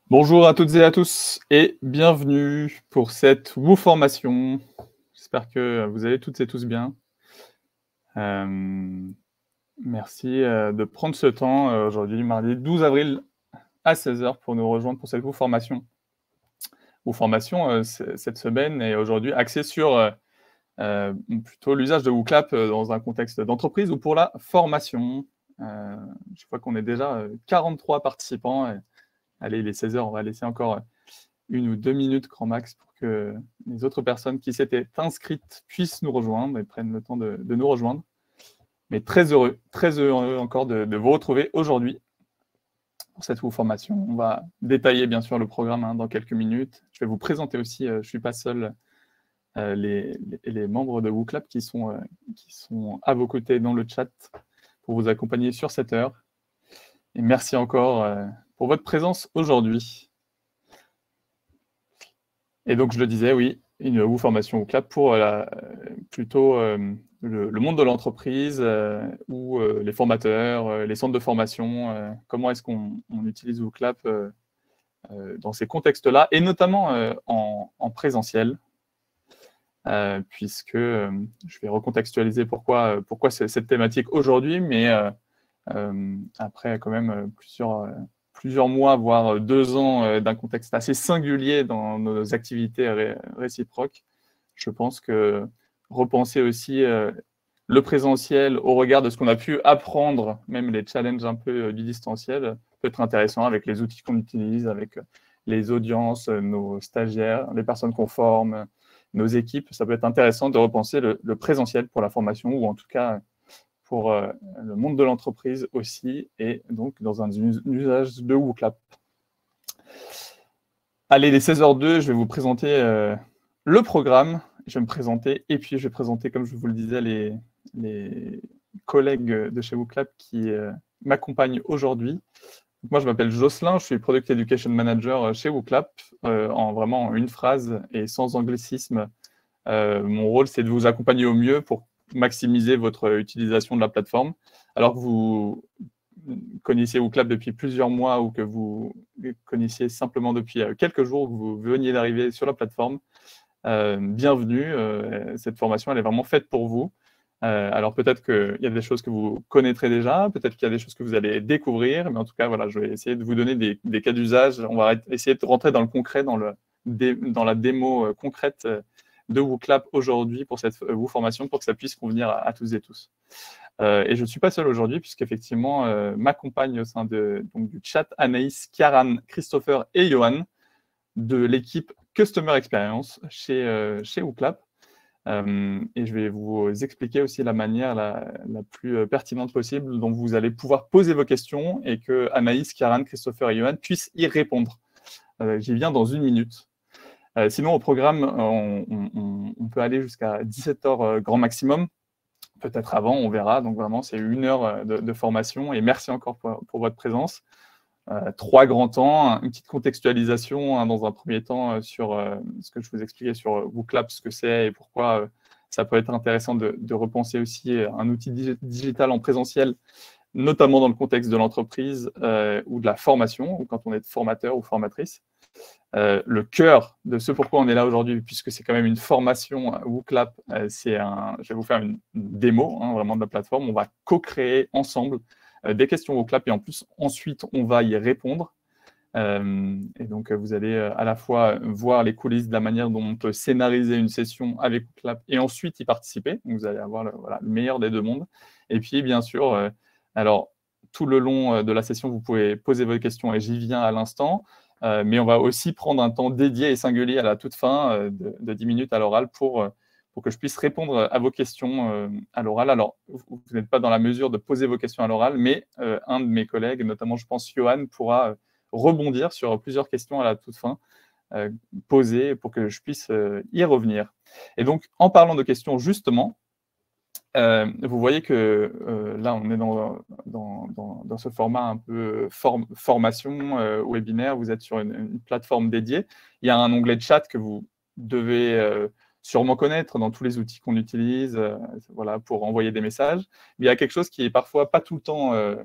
Bonjour à toutes et à tous et bienvenue pour cette WooFormation. J'espère que vous allez toutes et tous bien. Merci de prendre ce temps aujourd'hui, mardi 12 avril à 16h pour nous rejoindre pour cette WooFormation. WooFormation, cette semaine est aujourd'hui axée sur plutôt l'usage de WooClap dans un contexte d'entreprise ou pour la formation. Je vois qu'on est déjà 43 participants. Allez, il est 16h, on va laisser encore 1 ou 2 minutes grand max pour que les autres personnes qui s'étaient inscrites puissent nous rejoindre et prennent le temps de nous rejoindre. Mais très heureux encore de vous retrouver aujourd'hui pour cette formation. On va détailler bien sûr le programme dans quelques minutes. Je vais vous présenter aussi, je ne suis pas seul, les membres de WooClap qui sont à vos côtés dans le chat pour vous accompagner sur cette heure. Et merci encore pour votre présence aujourd'hui. Et donc, je le disais, oui, une WooFormation WooClap pour plutôt le monde de l'entreprise ou les formateurs, les centres de formation. Comment est-ce qu'on utilise WooClap dans ces contextes-là, et notamment en présentiel, puisque je vais recontextualiser pourquoi cette thématique aujourd'hui, mais après quand même plusieurs mois, voire 2 ans d'un contexte assez singulier dans nos activités réciproques, je pense que repenser aussi le présentiel au regard de ce qu'on a pu apprendre, même les challenges un peu du distanciel, peut être intéressant avec les outils qu'on utilise, avec les audiences, nos stagiaires, les personnes qu'on forme, nos équipes. Ça peut être intéressant de repenser le présentiel pour la formation, ou en tout cas pour le monde de l'entreprise aussi, et donc dans un usage de WooClap. Allez, les 16h02, je vais vous présenter le programme. Je vais me présenter, et puis je vais présenter, comme je vous le disais, les collègues de chez WooClap qui m'accompagnent aujourd'hui. Moi, je m'appelle Jocelyn, je suis Product Education Manager chez WooClap, vraiment en une phrase et sans anglicisme. Mon rôle, c'est de vous accompagner au mieux pour maximiser votre utilisation de la plateforme. Alors que vous connaissiez WooClap depuis plusieurs mois ou que vous connaissiez simplement depuis quelques jours, que vous veniez d'arriver sur la plateforme, bienvenue. Cette formation, elle est vraiment faite pour vous. Alors peut-être qu'il y a des choses que vous connaîtrez déjà, peut-être qu'il y a des choses que vous allez découvrir, mais en tout cas, voilà, je vais essayer de vous donner des cas d'usage. On va essayer de rentrer dans le concret, dans la démo concrète de WooClap aujourd'hui pour cette WooFormation, pour que ça puisse convenir à tous et tous. Et je ne suis pas seul aujourd'hui, puisqu'effectivement, m'accompagne au sein du chat Anaïs, Kiaran, Christopher et Johan de l'équipe Customer Experience chez WooClap. Et je vais vous expliquer aussi la manière la plus pertinente possible dont vous allez pouvoir poser vos questions et que Anaïs, Kiaran, Christopher et Johan puissent y répondre. J'y viens dans 1 minute. Sinon, au programme, on peut aller jusqu'à 17h grand maximum. Peut-être avant, on verra. Donc vraiment, c'est 1 heure de formation. Et merci encore pour votre présence. 3 grands temps, une petite contextualisation dans un premier temps sur ce que je vous expliquais sur WooClap, ce que c'est et pourquoi ça peut être intéressant de repenser aussi un outil digital en présentiel, notamment dans le contexte de l'entreprise ou de la formation, ou quand on est formateur ou formatrice. Le cœur de ce pourquoi on est là aujourd'hui, puisque c'est quand même une formation WooClap, je vais vous faire une démo vraiment de la plateforme. On va co-créer ensemble des questions WooClap et en plus, ensuite, on va y répondre. Et donc, vous allez à la fois voir les coulisses de la manière dont on peut scénariser une session avec WooClap et ensuite y participer. Donc, vous allez avoir le meilleur des 2 mondes. Et puis, bien sûr, alors, tout le long de la session, vous pouvez poser vos questions et j'y viens à l'instant. Mais on va aussi prendre un temps dédié et singulier à la toute fin de 10 minutes à l'oral pour que je puisse répondre à vos questions à l'oral. Alors, vous n'êtes pas dans la mesure de poser vos questions à l'oral, mais un de mes collègues, notamment je pense Johan, pourra rebondir sur plusieurs questions à la toute fin, posées pour que je puisse y revenir. Et donc, en parlant de questions, justement, vous voyez que là, on est dans ce format un peu formation, webinaire. Vous êtes sur une plateforme dédiée. Il y a un onglet de chat que vous devez sûrement connaître dans tous les outils qu'on utilise pour envoyer des messages. Mais il y a quelque chose qui est parfois pas tout le temps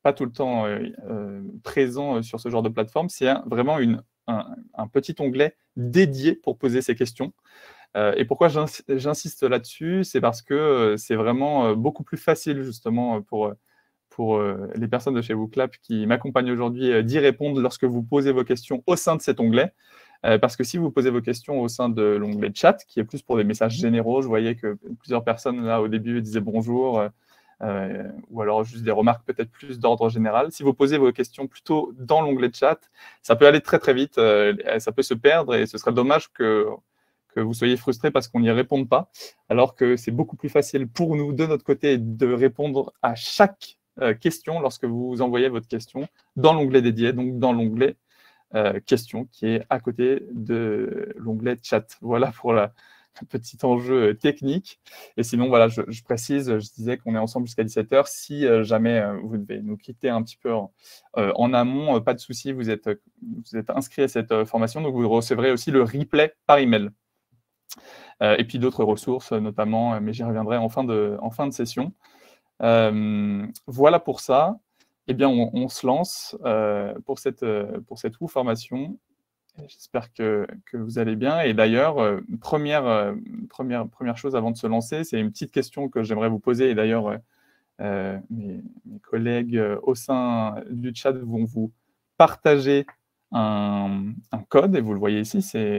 pas tout le temps présent sur ce genre de plateforme, c'est vraiment un petit onglet dédié pour poser ces questions. Et pourquoi j'insiste là-dessus? C'est parce que c'est vraiment beaucoup plus facile justement pour les personnes de chez WooClap qui m'accompagnent aujourd'hui d'y répondre lorsque vous posez vos questions au sein de cet onglet. Parce que si vous posez vos questions au sein de l'onglet chat, qui est plus pour des messages généraux, je voyais que plusieurs personnes là au début disaient bonjour, ou alors juste des remarques peut-être plus d'ordre général. Si vous posez vos questions plutôt dans l'onglet chat, ça peut aller très très vite, ça peut se perdre et ce serait dommage que vous soyez frustré parce qu'on n'y réponde pas, alors que c'est beaucoup plus facile pour nous, de notre côté, de répondre à chaque question lorsque vous envoyez votre question dans l'onglet dédié, donc dans l'onglet questions qui est à côté de l'onglet chat. Voilà pour le petit enjeu technique. Et sinon, voilà, je précise, je disais qu'on est ensemble jusqu'à 17h. Si jamais vous devez nous quitter un petit peu en amont, pas de souci, vous êtes inscrit à cette formation, donc vous recevrez aussi le replay par email. Et puis d'autres ressources, notamment, mais j'y reviendrai en fin de session. Voilà pour ça. Eh bien, on se lance pour cette formation. J'espère que vous allez bien. Et d'ailleurs, première chose avant de se lancer, c'est une petite question que j'aimerais vous poser. Et d'ailleurs, mes collègues au sein du chat vont vous partager un code, et vous le voyez ici, c'est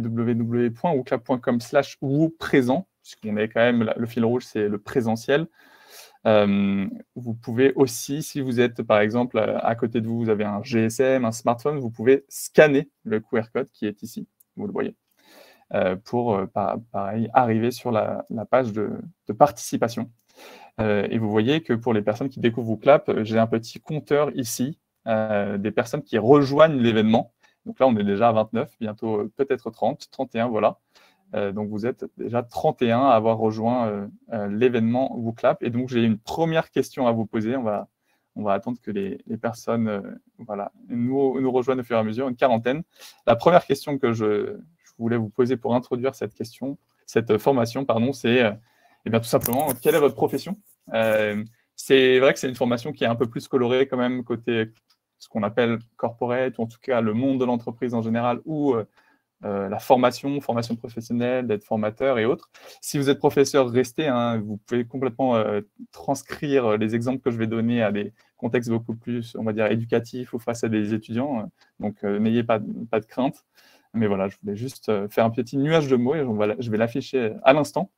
www.wooclap.com/wooprésent, puisqu'on est quand même, le fil rouge, c'est le présentiel. Vous pouvez aussi, si vous êtes par exemple à côté de vous, vous avez un GSM, un smartphone, vous pouvez scanner le QR code qui est ici, vous le voyez, pour pareil arriver sur la page de participation. Et vous voyez que pour les personnes qui découvrent WooClap, j'ai un petit compteur ici des personnes qui rejoignent l'événement. Donc là, on est déjà à 29, bientôt peut-être 30, 31, voilà. Donc, vous êtes déjà 31 à avoir rejoint l'événement WooClap. Et donc, j'ai une première question à vous poser. On va attendre que les personnes voilà, nous rejoignent au fur et à mesure, une quarantaine. La première question que je voulais vous poser pour introduire cette formation, c'est eh bien, tout simplement, quelle est votre profession? C'est vrai que c'est une formation qui est un peu plus colorée quand même côté ce qu'on appelle corporate, ou en tout cas le monde de l'entreprise en général, ou la formation professionnelle, d'être formateur et autres. Si vous êtes professeur, restez, hein, vous pouvez complètement transcrire les exemples que je vais donner à des contextes beaucoup plus, on va dire, éducatifs ou face à des étudiants. Donc, n'ayez pas de crainte. Mais voilà, je voulais juste faire un petit nuage de mots et je vais l'afficher à l'instant.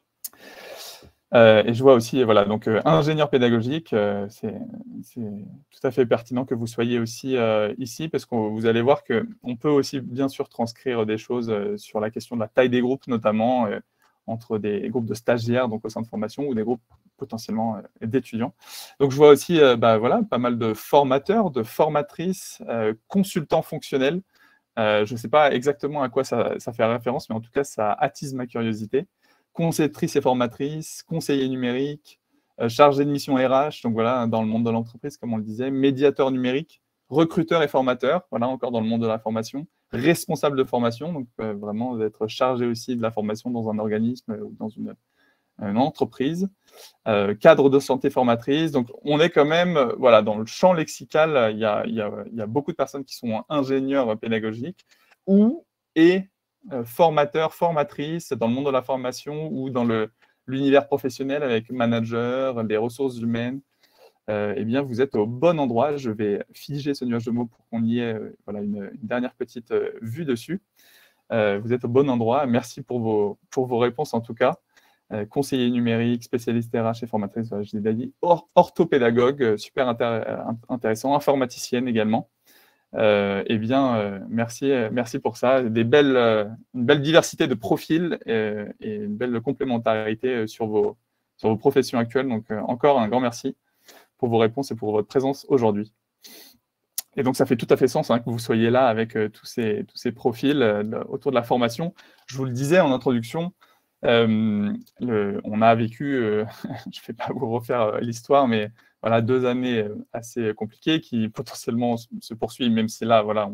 Et je vois aussi, voilà, donc ingénieur pédagogique, c'est tout à fait pertinent que vous soyez aussi ici, parce que vous allez voir qu'on peut aussi bien sûr transcrire des choses sur la question de la taille des groupes, notamment entre des groupes de stagiaires, donc au sein de formation, ou des groupes potentiellement d'étudiants. Donc je vois aussi voilà, pas mal de formateurs, de formatrices, consultants fonctionnels. Je ne sais pas exactement à quoi ça fait référence, mais en tout cas, ça attise ma curiosité. Conceptrice et formatrice, conseiller numérique, chargé de mission RH, donc voilà, dans le monde de l'entreprise, comme on le disait, médiateur numérique, recruteur et formateur, voilà, encore dans le monde de la formation, responsable de formation, donc vraiment d'être chargé aussi de la formation dans un organisme ou dans une entreprise, cadre de santé formatrice, donc on est quand même, voilà, dans le champ lexical, il y a beaucoup de personnes qui sont ingénieurs pédagogiques et formateurs, formatrices dans le monde de la formation ou dans l'univers professionnel avec manager, des ressources humaines. Eh bien, vous êtes au bon endroit. Je vais figer ce nuage de mots pour qu'on y ait voilà, une dernière petite vue dessus. Vous êtes au bon endroit. Merci pour vos réponses en tout cas. Conseiller numérique, spécialiste RH et formatrice, voilà, je l'ai dit, orthopédagogue, super intéressant, informaticienne également. Eh bien, merci pour ça. Une belle diversité de profils et une belle complémentarité sur vos professions actuelles. Donc, encore un grand merci pour vos réponses et pour votre présence aujourd'hui. Et donc, ça fait tout à fait sens hein, que vous soyez là avec tous ces profils autour de la formation. Je vous le disais en introduction, on a vécu, je ne vais pas vous refaire l'histoire, mais voilà, 2 années assez compliquées qui potentiellement se poursuivent, même si là, voilà,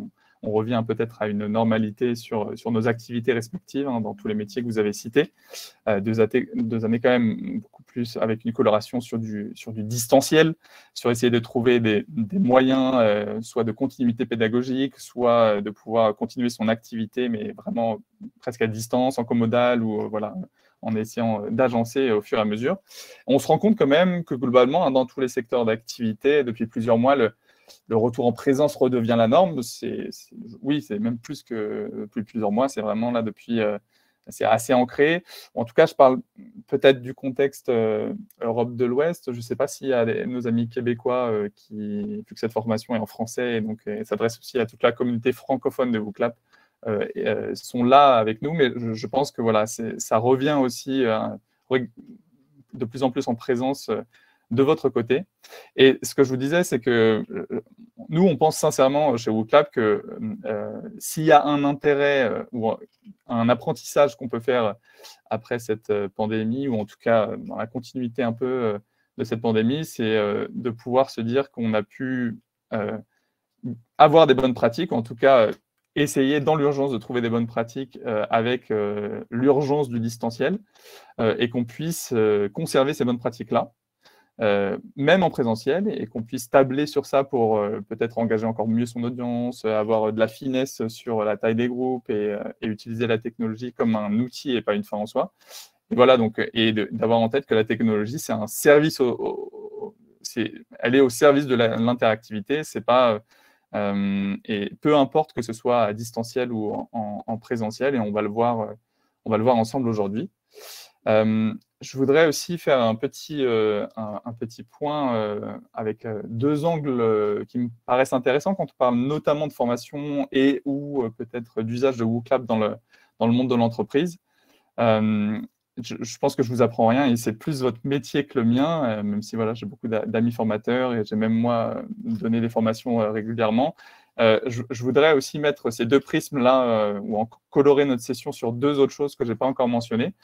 on revient peut-être à une normalité sur nos activités respectives, hein, dans tous les métiers que vous avez cités. 2 années quand même, beaucoup plus avec une coloration sur du distanciel, sur essayer de trouver des moyens, soit de continuité pédagogique, soit de pouvoir continuer son activité, mais vraiment presque à distance, en comodal, ou voilà, en essayant d'agencer au fur et à mesure. On se rend compte quand même que globalement, hein, dans tous les secteurs d'activité, depuis plusieurs mois, le retour en présence redevient la norme. Oui, c'est même plus que depuis plusieurs mois, c'est vraiment là depuis, c'est assez ancré. En tout cas, je parle peut-être du contexte Europe de l'Ouest. Je ne sais pas s'il y a nos amis québécois vu que cette formation est en français et donc s'adresse aussi à toute la communauté francophone de WooClap, sont là avec nous, mais je pense que voilà, ça revient aussi de plus en plus en présence de votre côté. Et ce que je vous disais, c'est que nous, on pense sincèrement chez WooClap que s'il y a un intérêt ou un apprentissage qu'on peut faire après cette pandémie, ou en tout cas dans la continuité un peu de cette pandémie, c'est de pouvoir se dire qu'on a pu avoir des bonnes pratiques, en tout cas essayer dans l'urgence de trouver des bonnes pratiques avec l'urgence du distanciel, et qu'on puisse conserver ces bonnes pratiques-là, même en présentiel, et qu'on puisse tabler sur ça pour peut-être engager encore mieux son audience, avoir de la finesse sur la taille des groupes, et utiliser la technologie comme un outil et pas une fin en soi. Et voilà, donc, d'avoir en tête que la technologie, c'est un service, elle est au service de l'interactivité, c'est pas... et peu importe que ce soit à distanciel ou en présentiel, et on va le voir ensemble aujourd'hui. Je voudrais aussi faire un petit point avec 2 angles qui me paraissent intéressants quand on parle notamment de formation et ou peut-être d'usage de WooClap dans le monde de l'entreprise. Je pense que je vous apprends rien, et c'est plus votre métier que le mien, même si voilà, j'ai beaucoup d'amis formateurs et j'ai même moi donné des formations régulièrement. Je voudrais aussi mettre ces 2 prismes-là, ou colorer notre session sur 2 autres choses que je n'ai pas encore mentionnées.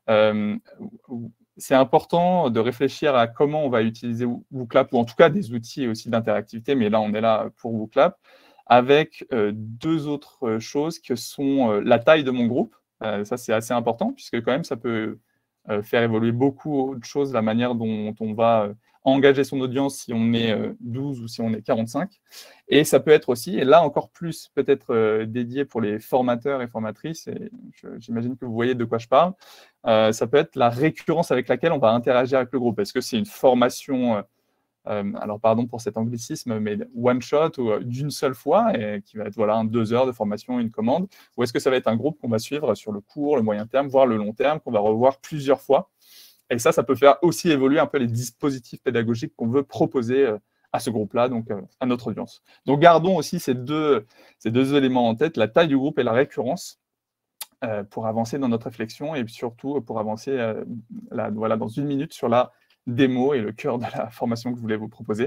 C'est important de réfléchir à comment on va utiliser WooClap, ou en tout cas des outils aussi d'interactivité, mais là on est là pour WooClap, avec 2 autres choses que sont la taille de mon groupe. Ça, c'est assez important, puisque quand même, ça peut faire évoluer beaucoup de choses, la manière dont on va engager son audience si on est 12 ou si on est 45. Et ça peut être aussi, et là encore plus peut-être dédié pour les formateurs et formatrices, et j'imagine que vous voyez de quoi je parle, ça peut être la récurrence avec laquelle on va interagir avec le groupe. Est-ce que c'est une formation... alors pardon pour cet anglicisme, mais one shot, ou d'une seule fois, et qui va être voilà, 2 heures de formation, une commande, ou est-ce que ça va être un groupe qu'on va suivre sur le court, le moyen terme, voire le long terme, qu'on va revoir plusieurs fois? Et ça peut faire aussi évoluer un peu les dispositifs pédagogiques qu'on veut proposer à ce groupe-là, donc à notre audience. Donc gardons aussi ces deux éléments en tête, la taille du groupe et la récurrence, pour avancer dans notre réflexion, et surtout pour avancer voilà, dans 1 minute sur la démo et le cœur de la formation que je voulais vous proposer.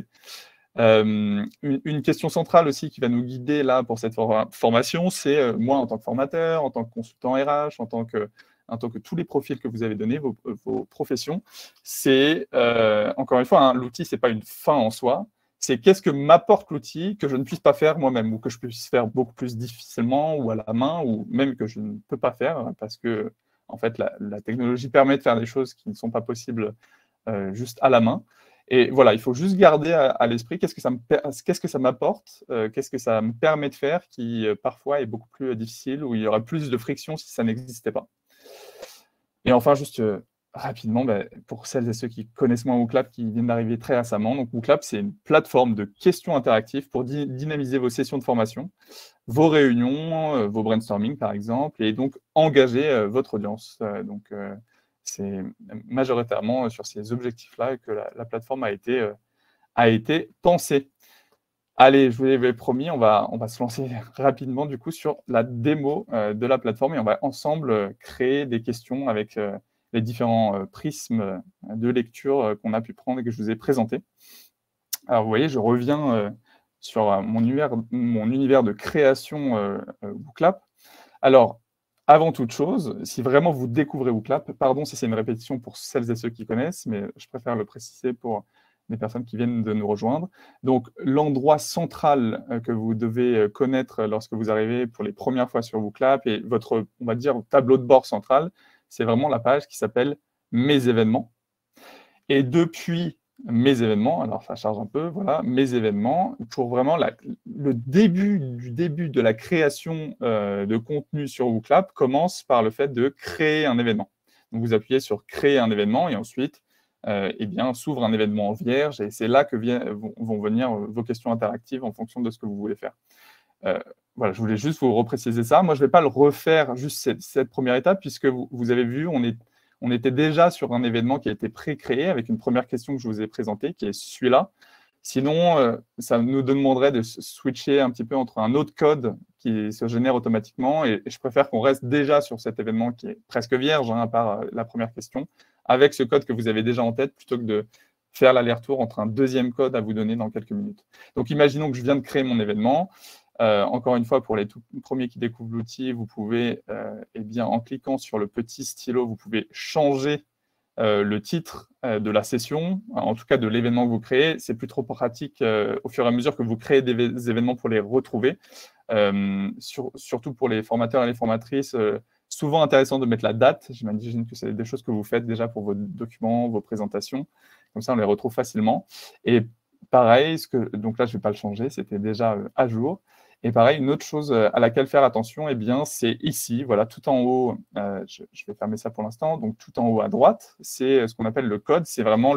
Une question centrale aussi qui va nous guider là pour cette formation, c'est moi en tant que formateur, en tant que consultant RH, en tant que tous les profils que vous avez donnés, vos professions, c'est encore une fois, hein, l'outil, c'est pas une fin en soi, c'est qu'est-ce que m'apporte l'outil que je ne puisse pas faire moi-même, ou que je puisse faire beaucoup plus difficilement, ou à la main, ou même que je ne peux pas faire, parce que en fait, la technologie permet de faire des choses qui ne sont pas possibles juste à la main. Et voilà, il faut juste garder à l'esprit qu'est-ce que ça m'apporte, qu'est-ce que ça me permet de faire, qui parfois est beaucoup plus difficile, où il y aurait plus de friction si ça n'existait pas. Et enfin, juste rapidement, pour celles et ceux qui connaissent moins WooClap, qui viennent d'arriver très récemment, donc WooClap, c'est une plateforme de questions interactives pour dynamiser vos sessions de formation, vos réunions, vos brainstorming par exemple, et donc engager votre audience. Donc, c'est majoritairement sur ces objectifs-là que la plateforme a été pensée. Allez, je vous l'avais promis, on va se lancer rapidement du coup sur la démo de la plateforme, et on va ensemble créer des questions avec les différents prismes de lecture qu'on a pu prendre et que je vous ai présentés. Alors vous voyez, je reviens sur mon univers de création WooClap. Alors, avant toute chose, si vraiment vous découvrez WooClap, pardon si c'est une répétition pour celles et ceux qui connaissent, mais je préfère le préciser pour des personnes qui viennent de nous rejoindre. Donc, l'endroit central que vous devez connaître lorsque vous arrivez pour les premières fois sur WooClap et votre, on va dire, tableau de bord central, c'est vraiment la page qui s'appelle « Mes événements ». Et depuis mes événements, alors ça charge un peu, voilà, mes événements, pour vraiment le début de la création de contenu sur WooClap commence par le fait de créer un événement. Donc vous appuyez sur créer un événement et ensuite, eh bien, s'ouvre un événement vierge et c'est là que vont venir vos questions interactives en fonction de ce que vous voulez faire. Voilà, je voulais juste vous repréciser ça. Moi, je ne vais pas le refaire juste cette première étape puisque vous avez vu, on était déjà sur un événement qui a été pré-créé avec une première question que je vous ai présentée, qui est celui-là. Sinon, ça nous demanderait de switcher un petit peu entre un autre code qui se génère automatiquement et je préfère qu'on reste déjà sur cet événement qui est presque vierge, hein, à part la première question, avec ce code que vous avez déjà en tête plutôt que de faire l'aller-retour entre un deuxième code à vous donner dans quelques minutes. Donc, imaginons que je viens de créer mon événement. Encore une fois, pour les tout premiers qui découvrent l'outil, vous pouvez, eh bien, en cliquant sur le petit stylo, vous pouvez changer le titre de la session, en tout cas de l'événement que vous créez. C'est plus trop pratique au fur et à mesure que vous créez des événements pour les retrouver. Surtout pour les formateurs et les formatrices, souvent intéressant de mettre la date. J'imagine que c'est des choses que vous faites déjà pour vos documents, vos présentations. Comme ça, on les retrouve facilement. Et pareil, donc là, je ne vais pas le changer, c'était déjà à jour. Et pareil, une autre chose à laquelle faire attention, eh bien, c'est ici, voilà, tout en haut, je vais fermer ça pour l'instant, donc tout en haut à droite, c'est ce qu'on appelle le code, c'est vraiment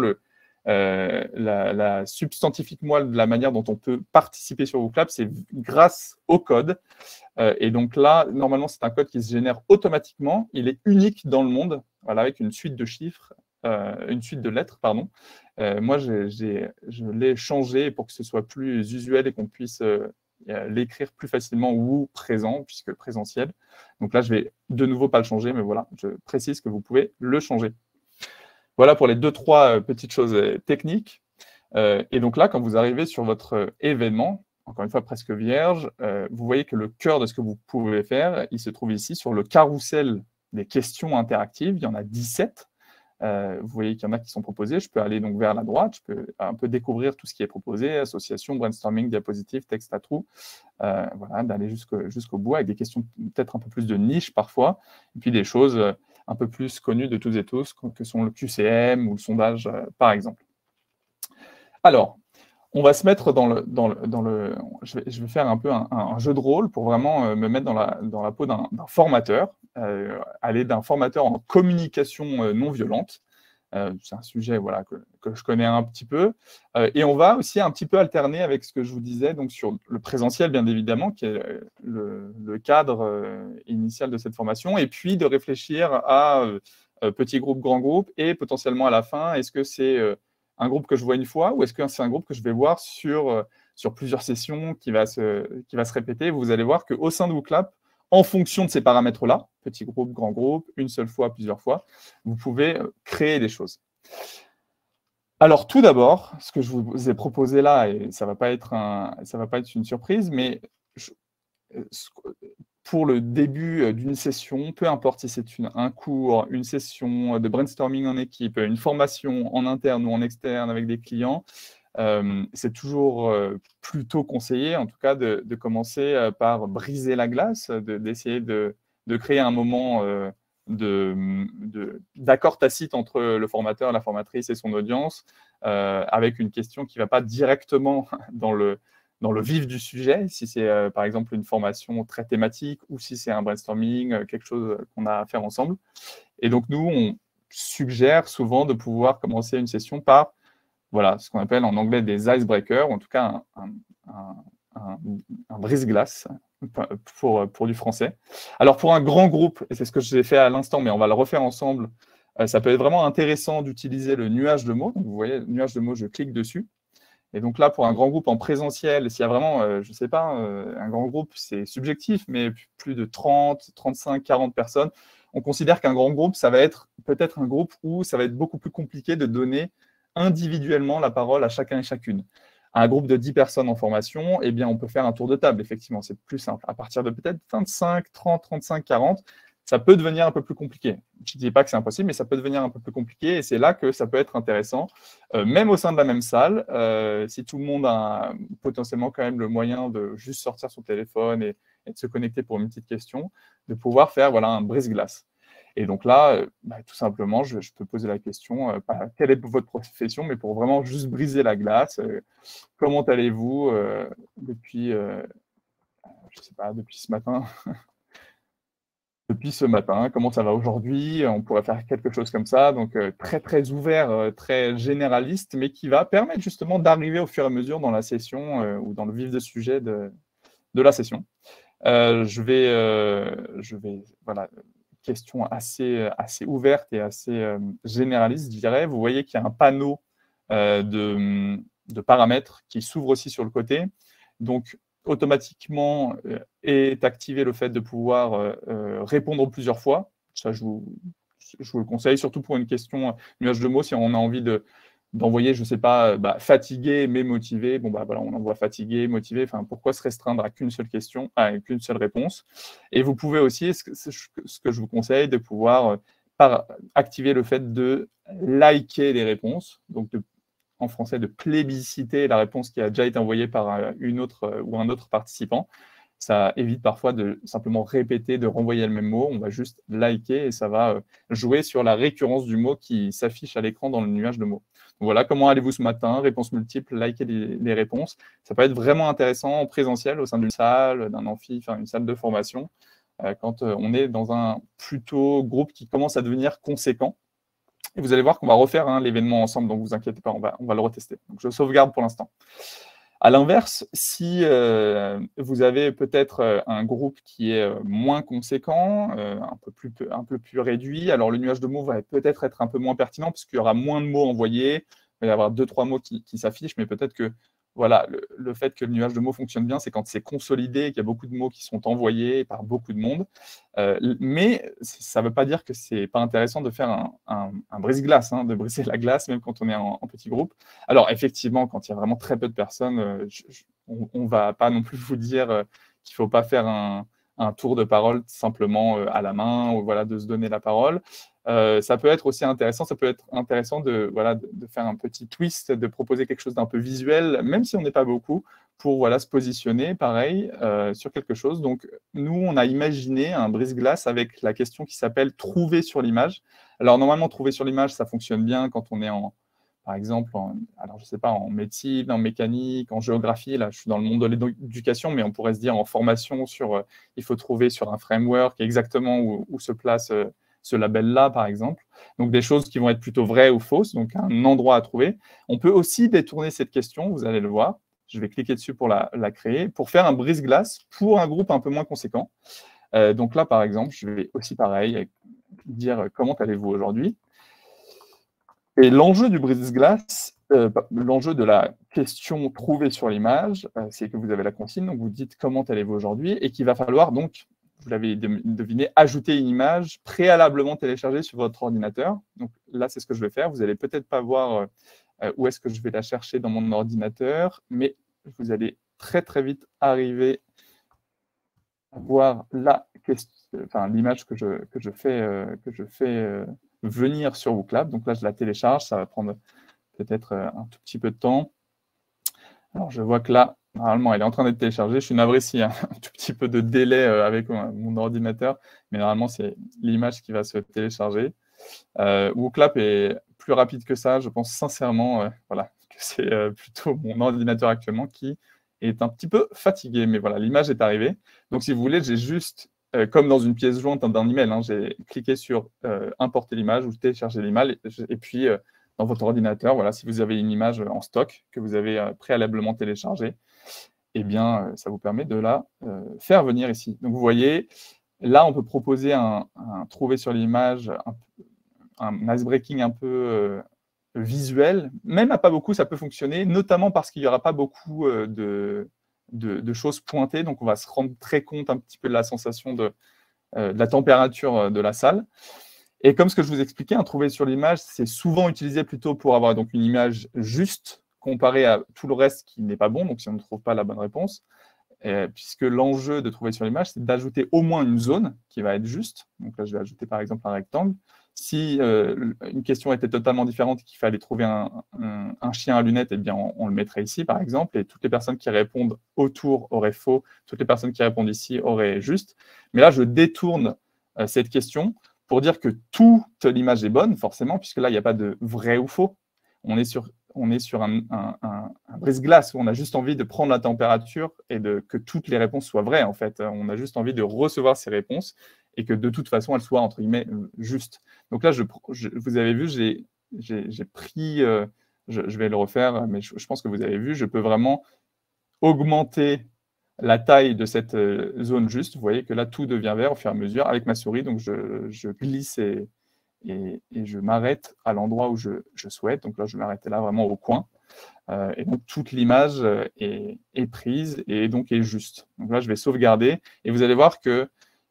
la substantifique moelle de la manière dont on peut participer sur WooClap, c'est grâce au code. Et donc là, normalement, c'est un code qui se génère automatiquement, il est unique dans le monde, voilà, avec une suite de chiffres, une suite de lettres, pardon. Moi, je l'ai changé pour que ce soit plus usuel et qu'on puisse l'écrire plus facilement ou présent, puisque présentiel. Donc là, je vais de nouveau pas le changer, mais voilà, je précise que vous pouvez le changer. Voilà pour les 2-3 petites choses techniques. Et donc là, quand vous arrivez sur votre événement, encore une fois presque vierge, vous voyez que le cœur de ce que vous pouvez faire, il se trouve ici sur le carrousel des questions interactives. Il y en a 17. Vous voyez qu'il y en a qui sont proposés. Je peux aller donc vers la droite, je peux un peu découvrir tout ce qui est proposé, association, brainstorming, diapositive, texte à trous, voilà, d'aller jusqu'au bout avec des questions peut-être un peu plus de niche parfois, et puis des choses un peu plus connues de toutes et tous, que sont le QCM ou le sondage, par exemple. Alors, on va se mettre je vais faire un peu un jeu de rôle pour vraiment me mettre dans la peau d'un formateur, aller d'un formateur en communication non violente. C'est un sujet voilà, que je connais un petit peu. Et on va aussi un petit peu alterner avec ce que je vous disais donc sur le présentiel, bien évidemment, qui est le cadre initial de cette formation, et puis de réfléchir à petit groupe, grand groupe, et potentiellement à la fin, est-ce que c'est un groupe que je vois une fois ou est-ce que c'est un groupe que je vais voir sur plusieurs sessions qui va se répéter. Vous allez voir qu'au sein de WooClap, en fonction de ces paramètres-là, petit groupe, grand groupe, une seule fois, plusieurs fois, vous pouvez créer des choses. Alors tout d'abord, ce que je vous ai proposé là, et ça ne va pas être une surprise, mais pour le début d'une session, peu importe si c'est un cours, une session de brainstorming en équipe, une formation en interne ou en externe avec des clients, c'est toujours plutôt conseillé, en tout cas, de commencer par briser la glace, d'essayer de créer un moment d'accord tacite entre le formateur, la formatrice et son audience, avec une question qui ne va pas directement dans le vif du sujet, si c'est par exemple une formation très thématique ou si c'est un brainstorming, quelque chose qu'on a à faire ensemble. Et donc, nous, on suggère souvent de pouvoir commencer une session par voilà, ce qu'on appelle en anglais des icebreakers, ou en tout cas un brise-glace pour du français. Alors, pour un grand groupe, et c'est ce que je l'ai fait à l'instant, mais on va le refaire ensemble, ça peut être vraiment intéressant d'utiliser le nuage de mots. Donc, vous voyez, le nuage de mots, je clique dessus. Et donc là, pour un grand groupe en présentiel, s'il y a vraiment, je ne sais pas, un grand groupe, c'est subjectif, mais plus de 30, 35, 40 personnes, on considère qu'un grand groupe, ça va être peut-être un groupe où ça va être beaucoup plus compliqué de donner individuellement la parole à chacun et chacune. Un groupe de 10 personnes en formation, eh bien, on peut faire un tour de table, effectivement, c'est plus simple. À partir de peut-être 25, 30, 35, 40, ça peut devenir un peu plus compliqué. Je ne dis pas que c'est impossible, mais ça peut devenir un peu plus compliqué et c'est là que ça peut être intéressant, même au sein de la même salle, si tout le monde a potentiellement quand même le moyen de juste sortir son téléphone et de se connecter pour une petite question, de pouvoir faire voilà, un brise-glace. Et donc là, tout simplement, je peux poser la question, pas quelle est votre profession, mais pour vraiment juste briser la glace, comment allez-vous depuis, je sais pas, depuis ce matin depuis ce matin, comment ça va aujourd'hui? On pourrait faire quelque chose comme ça, donc très, très ouvert, très généraliste, mais qui va permettre justement d'arriver au fur et à mesure dans la session, ou dans le vif du sujet de la session. Je vais voilà, question assez ouverte et assez généraliste, je dirais. Vous voyez qu'il y a un panneau de paramètres qui s'ouvre aussi sur le côté. Donc, automatiquement est activé le fait de pouvoir répondre plusieurs fois. Ça, je vous le conseille, surtout pour une question nuage de mots, si on a envie d'envoyer, je ne sais pas, fatigué mais motivé. Bon, voilà, on envoie fatigué, motivé. Enfin, pourquoi se restreindre à qu'une seule question, à qu'une seule réponse? Et vous pouvez aussi, ce que je vous conseille, de pouvoir activer le fait de liker les réponses, donc en français, de plébisciter la réponse qui a déjà été envoyée par une autre ou un autre participant. Ça évite parfois de simplement répéter, de renvoyer le même mot. On va juste liker et ça va jouer sur la récurrence du mot qui s'affiche à l'écran dans le nuage de mots. Donc voilà, comment allez-vous ce matin? Réponses multiples, likez les réponses. Ça peut être vraiment intéressant en présentiel au sein d'une salle, d'un amphi, enfin une salle de formation, quand on est dans un plutôt groupe qui commence à devenir conséquent. Et vous allez voir qu'on va refaire l'événement ensemble, donc ne vous inquiétez pas, on va le retester. Donc je sauvegarde pour l'instant. À l'inverse, si vous avez peut-être un groupe qui est moins conséquent, un peu plus réduit, alors le nuage de mots va peut-être être un peu moins pertinent parce qu'il y aura moins de mots envoyés, il va y avoir 2-3 mots qui s'affichent, mais peut-être que voilà, le fait que le nuage de mots fonctionne bien, c'est quand c'est consolidé, qu'il y a beaucoup de mots qui sont envoyés par beaucoup de monde. Mais ça ne veut pas dire que ce n'est pas intéressant de faire un brise-glace, de briser la glace, même quand on est en petit groupe. Alors, effectivement, quand il y a vraiment très peu de personnes, on ne va pas non plus vous dire qu'il ne faut pas faire un tour de parole simplement à la main, ou voilà, de se donner la parole. Ça peut être aussi intéressant, de faire un petit twist, de proposer quelque chose d'un peu visuel, même si on n'est pas beaucoup, pour voilà, se positionner, pareil, sur quelque chose. Donc, nous, on a imaginé un brise-glace avec la question qui s'appelle « Trouver sur l'image ». Alors, normalement, trouver sur l'image, ça fonctionne bien quand on est par exemple, alors je sais pas, en médecine, en mécanique, en géographie. Là, je suis dans le monde de l'éducation, mais on pourrait se dire en formation il faut trouver sur un framework exactement où se place ce label-là, par exemple. Donc, des choses qui vont être plutôt vraies ou fausses, donc un endroit à trouver. On peut aussi détourner cette question, vous allez le voir. Je vais cliquer dessus pour la créer, pour faire un brise-glace pour un groupe un peu moins conséquent. Donc là, par exemple, je vais aussi, pareil, dire « Comment allez-vous aujourd'hui ?» Et l'enjeu du brise-glace, l'enjeu de la question trouvée sur l'image, c'est que vous avez la consigne, donc vous dites « Comment allez-vous aujourd'hui ?» et qu'il va falloir donc, vous l'avez deviné, ajouter une image préalablement téléchargée sur votre ordinateur. Donc là, c'est ce que je vais faire. Vous n'allez peut-être pas voir où est-ce que je vais la chercher dans mon ordinateur, mais vous allez très très vite arriver à voir l'image que je fais venir sur WooClap. Donc là, je la télécharge, ça va prendre peut-être un tout petit peu de temps. Alors, je vois que là, normalement, elle est en train d'être téléchargée. Je suis navré s'il y a un tout petit peu de délai avec mon ordinateur, mais normalement, c'est l'image qui va se télécharger. WooClap est plus rapide que ça. Je pense sincèrement que c'est plutôt mon ordinateur actuellement qui est un petit peu fatigué. Mais voilà, l'image est arrivée. Donc, si vous voulez, j'ai juste, comme dans une pièce jointe d'un email, j'ai cliqué sur importer l'image ou télécharger l'image. Et puis, dans votre ordinateur, voilà, si vous avez une image en stock que vous avez préalablement téléchargée, eh bien, ça vous permet de la faire venir ici. Donc, vous voyez, là, on peut proposer un trouver sur l'image, un ice-breaking un peu visuel. Même à pas beaucoup, ça peut fonctionner, notamment parce qu'il n'y aura pas beaucoup de choses pointées. Donc, on va se rendre très compte un petit peu de la sensation de la température de la salle. Et comme ce que je vous expliquais, un trouver sur l'image, c'est souvent utilisé plutôt pour avoir donc une image juste comparée à tout le reste qui n'est pas bon, donc si on ne trouve pas la bonne réponse. puisque l'enjeu de trouver sur l'image, c'est d'ajouter au moins une zone qui va être juste. Donc là, je vais ajouter par exemple un rectangle. Si une question était totalement différente et qu'il fallait trouver un chien à lunettes, eh bien, on le mettrait ici, par exemple, et toutes les personnes qui répondent autour auraient faux, toutes les personnes qui répondent ici auraient juste. Mais là, je détourne cette question pour dire que toute l'image est bonne, forcément, puisque là, il n'y a pas de vrai ou faux. On est sur un brise-glace où on a juste envie de prendre la température et que toutes les réponses soient vraies, en fait. On a juste envie de recevoir ces réponses et que de toute façon, elles soient, entre guillemets, justes. Donc là, vous avez vu, j'ai pris, je vais le refaire, mais je pense que vous avez vu, je peux vraiment augmenter la taille de cette zone juste. Vous voyez que là, tout devient vert au fur et à mesure avec ma souris. Donc, je glisse et je m'arrête à l'endroit où je souhaite. Donc là, je vais m'arrêter là vraiment au coin. Et donc, toute l'image est prise et donc est juste. Donc là, je vais sauvegarder et vous allez voir que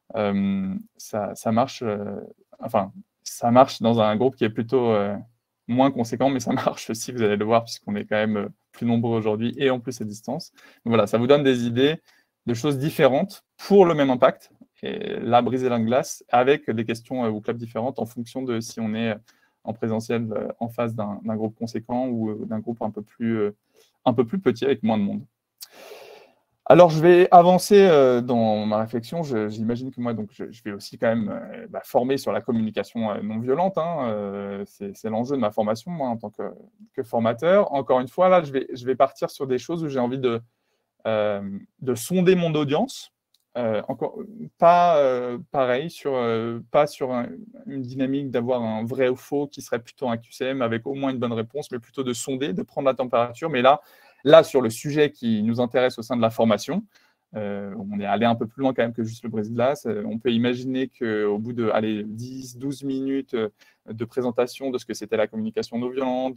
ça marche, enfin, ça marche dans un groupe qui est plutôt moins conséquent, mais ça marche aussi, vous allez le voir, puisqu'on est quand même plus nombreux aujourd'hui et en plus à distance. Donc voilà, ça vous donne des idées de choses différentes pour le même impact. Et là, briser la glace avec des questions ou clubs différentes en fonction de si on est en présentiel en face d'un groupe conséquent ou d'un groupe un peu plus petit avec moins de monde. Alors, je vais avancer dans ma réflexion. J'imagine que moi, donc, je vais aussi quand même former sur la communication non violente. Hein, c'est l'enjeu de ma formation, moi, en tant que formateur. Encore une fois, là, je vais partir sur des choses où j'ai envie de sonder mon audience. Encore pas pareil, pas sur une dynamique d'avoir un vrai ou faux qui serait plutôt un QCM avec au moins une bonne réponse, mais plutôt de sonder, de prendre la température. Mais là, sur le sujet qui nous intéresse au sein de la formation, on est allé un peu plus loin quand même que juste le brise-glace. On peut imaginer qu'au bout de 10-12 minutes de présentation de ce que c'était la communication non violente,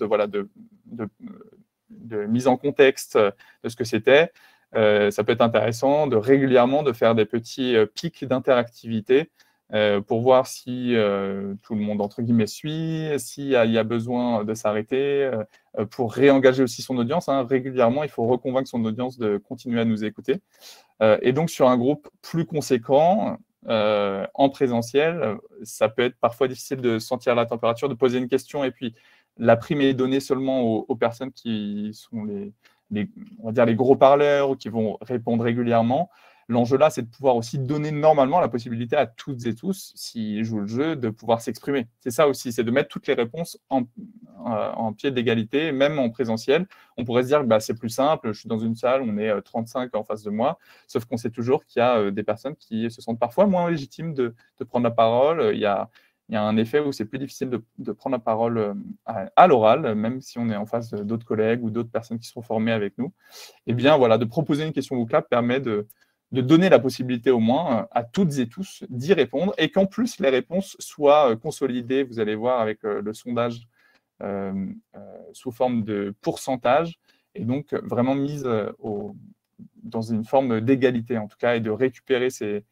de mise en contexte de ce que c'était, ça peut être intéressant de régulièrement de faire des petits pics d'interactivité pour voir si tout le monde, entre guillemets, suit, s'il y a besoin de s'arrêter, pour réengager aussi son audience. Hein. Régulièrement, il faut reconvaincre son audience de continuer à nous écouter. Et donc, sur un groupe plus conséquent, en présentiel, ça peut être parfois difficile de sentir la température, de poser une question, et puis la prime est donnée seulement aux personnes qui sont on va dire les gros parleurs ou qui vont répondre régulièrement. L'enjeu là, c'est de pouvoir aussi donner normalement la possibilité à toutes et tous, s'ils jouent le jeu, de pouvoir s'exprimer. C'est ça aussi, c'est de mettre toutes les réponses en pied d'égalité, même en présentiel. On pourrait se dire que c'est plus simple, je suis dans une salle, on est 35 en face de moi, sauf qu'on sait toujours qu'il y a des personnes qui se sentent parfois moins légitimes de prendre la parole. Il y a un effet où c'est plus difficile de prendre la parole à l'oral, même si on est en face d'autres collègues ou d'autres personnes qui sont formées avec nous. Et bien voilà, de proposer une question vocable permet de donner la possibilité au moins à toutes et tous d'y répondre et qu'en plus les réponses soient consolidées, vous allez voir avec le sondage sous forme de pourcentage et donc vraiment mise dans une forme d'égalité en tout cas et de récupérer ces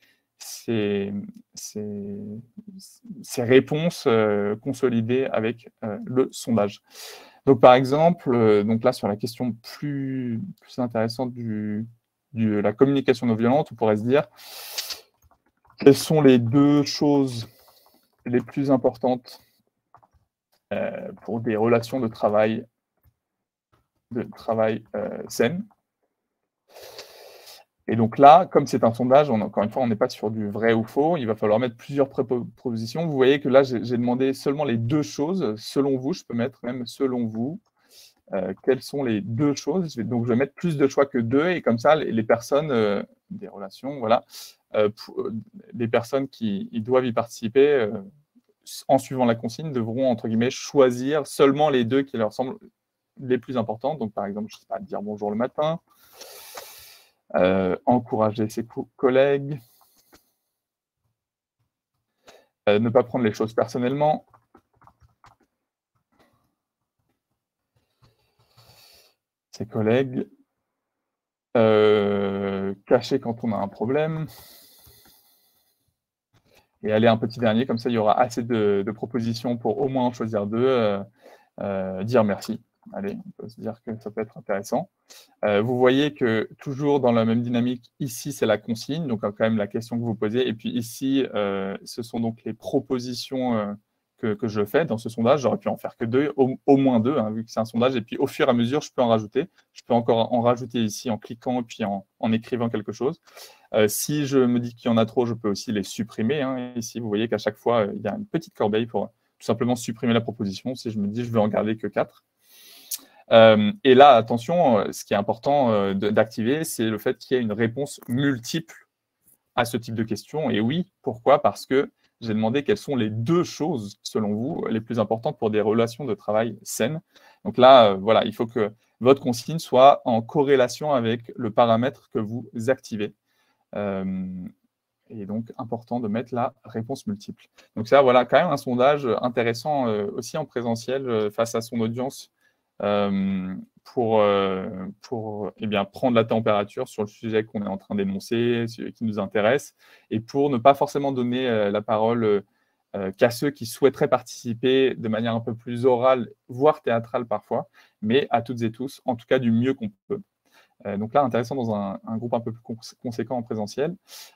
réponses consolidées avec le sondage. Donc par exemple, donc là sur la question plus intéressante de la communication non violente, on pourrait se dire quelles sont les deux choses les plus importantes pour des relations de travail saines. Et donc là, comme c'est un sondage, encore une fois, on n'est pas sur du vrai ou faux, il va falloir mettre plusieurs propositions. Vous voyez que là, j'ai demandé seulement les deux choses. Selon vous, je peux mettre même selon vous. Quelles sont les deux choses? Donc, je vais mettre plus de choix que deux, et comme ça, les personnes, des relations, voilà, les personnes qui doivent y participer, en suivant la consigne, devront, entre guillemets, choisir seulement les deux qui leur semblent les plus importantes. Donc, par exemple, je ne sais pas, dire bonjour le matin, encourager ses collègues, ne pas prendre les choses personnellement, ses collègues, cacher quand on a un problème, et aller un petit dernier, comme ça il y aura assez de propositions pour au moins en choisir deux, dire merci. Allez, on peut se dire que ça peut être intéressant. Vous voyez que toujours dans la même dynamique, ici, c'est la consigne, donc quand même la question que vous posez. Et puis ici, ce sont donc les propositions que je fais dans ce sondage. J'aurais pu en faire que deux, au moins deux, hein, vu que c'est un sondage. Et puis au fur et à mesure, je peux en rajouter. Je peux encore en rajouter ici en cliquant et puis en écrivant quelque chose. Si je me dis qu'il y en a trop, je peux aussi les supprimer. Hein. Ici, vous voyez qu'à chaque fois, il y a une petite corbeille pour tout simplement supprimer la proposition. Si je me dis je veux en garder que 4. Et là, attention, ce qui est important d'activer, c'est le fait qu'il y ait une réponse multiple à ce type de questions. Et oui, pourquoi? Parce que j'ai demandé quelles sont les 2 choses, selon vous, les plus importantes pour des relations de travail saines. Donc là, voilà, il faut que votre consigne soit en corrélation avec le paramètre que vous activez. Et donc, important de mettre la réponse multiple. Donc ça, voilà, quand même un sondage intéressant aussi en présentiel face à son audience pour eh bien, prendre la température sur le sujet qu'on est en train d'énoncer, celui qui nous intéresse, et pour ne pas forcément donner la parole qu'à ceux qui souhaiteraient participer de manière un peu plus orale, voire théâtrale parfois, mais à toutes et tous, en tout cas du mieux qu'on peut. Donc là, intéressant dans un groupe un peu plus conséquent en présentiel.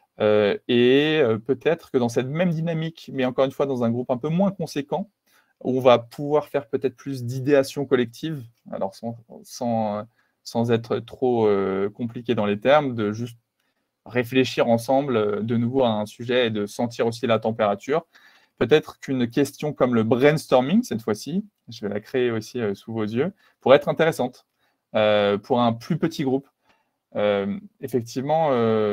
Peut-être que dans cette même dynamique, mais encore une fois dans un groupe un peu moins conséquent, on va pouvoir faire peut-être plus d'idéation collective, alors sans être trop compliqué dans les termes, de juste réfléchir ensemble de nouveau à un sujet et de sentir aussi la température. Peut-être qu'une question comme le brainstorming, cette fois-ci, je vais la créer aussi sous vos yeux, pourrait être intéressante pour un plus petit groupe. Effectivement,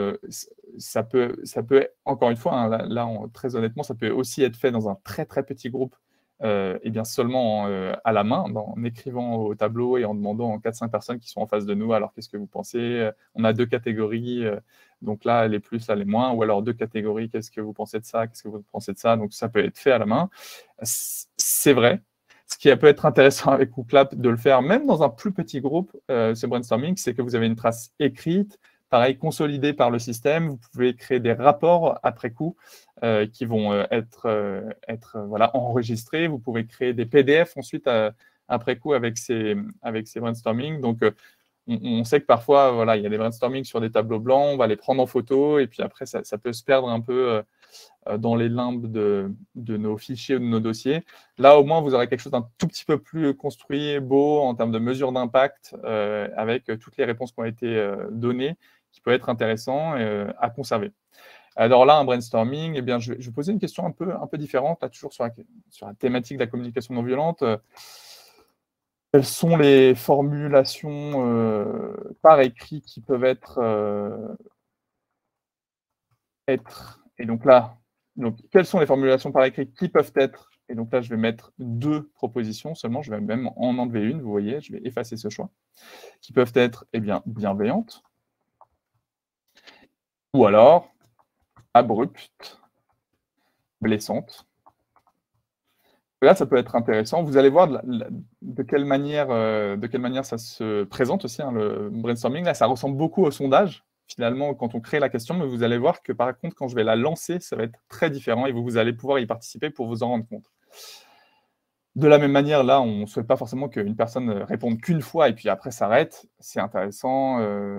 ça peut, encore une fois, hein, là très honnêtement, ça peut aussi être fait dans un très très petit groupe, et bien seulement à la main, en écrivant au tableau et en demandant aux 4-5 personnes qui sont en face de nous, alors qu'est-ce que vous pensez? On a 2 catégories, donc là, les plus, là, les moins, ou alors 2 catégories, qu'est-ce que vous pensez de ça? Qu'est-ce que vous pensez de ça? Donc ça peut être fait à la main. C'est vrai. Ce qui peut être intéressant avec WooClap de le faire, même dans un plus petit groupe, ce brainstorming, c'est que vous avez une trace écrite, pareil, consolidée par le système. Vous pouvez créer des rapports après coup qui vont être voilà, enregistrés. Vous pouvez créer des PDF ensuite après coup avec ces brainstorming. Donc, on sait que parfois, voilà, il y a des brainstorming sur des tableaux blancs, on va les prendre en photo et puis après, ça peut se perdre un peu dans les limbes de nos fichiers ou de nos dossiers. Là, au moins, vous aurez quelque chose d'un tout petit peu plus construit, beau, en termes de mesure d'impact, avec toutes les réponses qui ont été données, qui peut être intéressant à conserver. Alors là, un brainstorming, eh bien, je vais poser une question un peu différente, là, toujours sur la thématique de la communication non violente. Quelles sont les formulations par écrit qui peuvent être... Et donc là, quelles sont les formulations par écrit qui peuvent être, et donc là, je vais mettre 2 propositions seulement, je vais même en enlever une, vous voyez, je vais effacer ce choix, qui peuvent être, eh bien, bienveillantes, ou alors abruptes, blessantes. Là, ça peut être intéressant. Vous allez voir de quelle manière ça se présente aussi, hein, le brainstorming. Là, ça ressemble beaucoup au sondage, finalement, quand on crée la question, mais vous allez voir que, par contre, quand je vais la lancer, ça va être très différent et vous allez pouvoir y participer pour vous en rendre compte. De la même manière, là, on ne souhaite pas forcément qu'une personne réponde qu'une fois et puis après s'arrête. C'est intéressant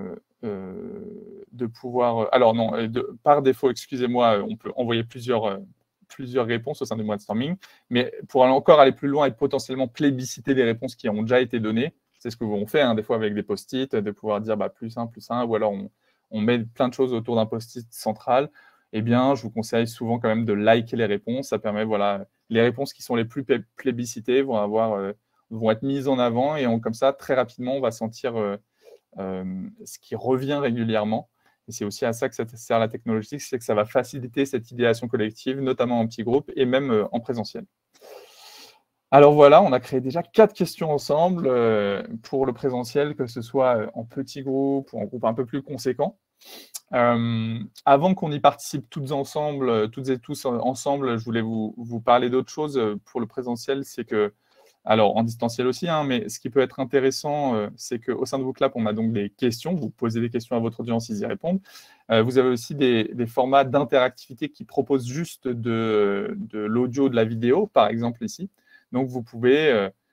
de pouvoir... Alors non, par défaut, excusez-moi, on peut envoyer plusieurs réponses au sein du brainstorming, mais pour encore aller plus loin et potentiellement plébisciter des réponses qui ont déjà été données, c'est ce que on fait des fois avec des post-it, de pouvoir dire plus un, ou alors on met plein de choses autour d'un post-it central. Eh bien, je vous conseille souvent quand même de liker les réponses. Ça permet, voilà, les réponses qui sont les plus plébiscitées vont être mises en avant et comme ça, très rapidement, on va sentir ce qui revient régulièrement. Et c'est aussi à ça que ça sert la technologie, c'est que ça va faciliter cette idéation collective, notamment en petits groupes et même en présentiel. Alors voilà, on a créé déjà 4 questions ensemble pour le présentiel, que ce soit en petits groupes ou en groupe un peu plus conséquent. Avant qu'on y participe toutes et tous ensemble, je voulais vous parler d'autre chose pour le présentiel, c'est que, alors en distanciel aussi, mais ce qui peut être intéressant, c'est qu'au sein de WooClap, on a donc des questions, vous posez des questions à votre audience, ils y répondent. Vous avez aussi des formats d'interactivité qui proposent juste de l'audio, de la vidéo, par exemple ici. Donc vous pouvez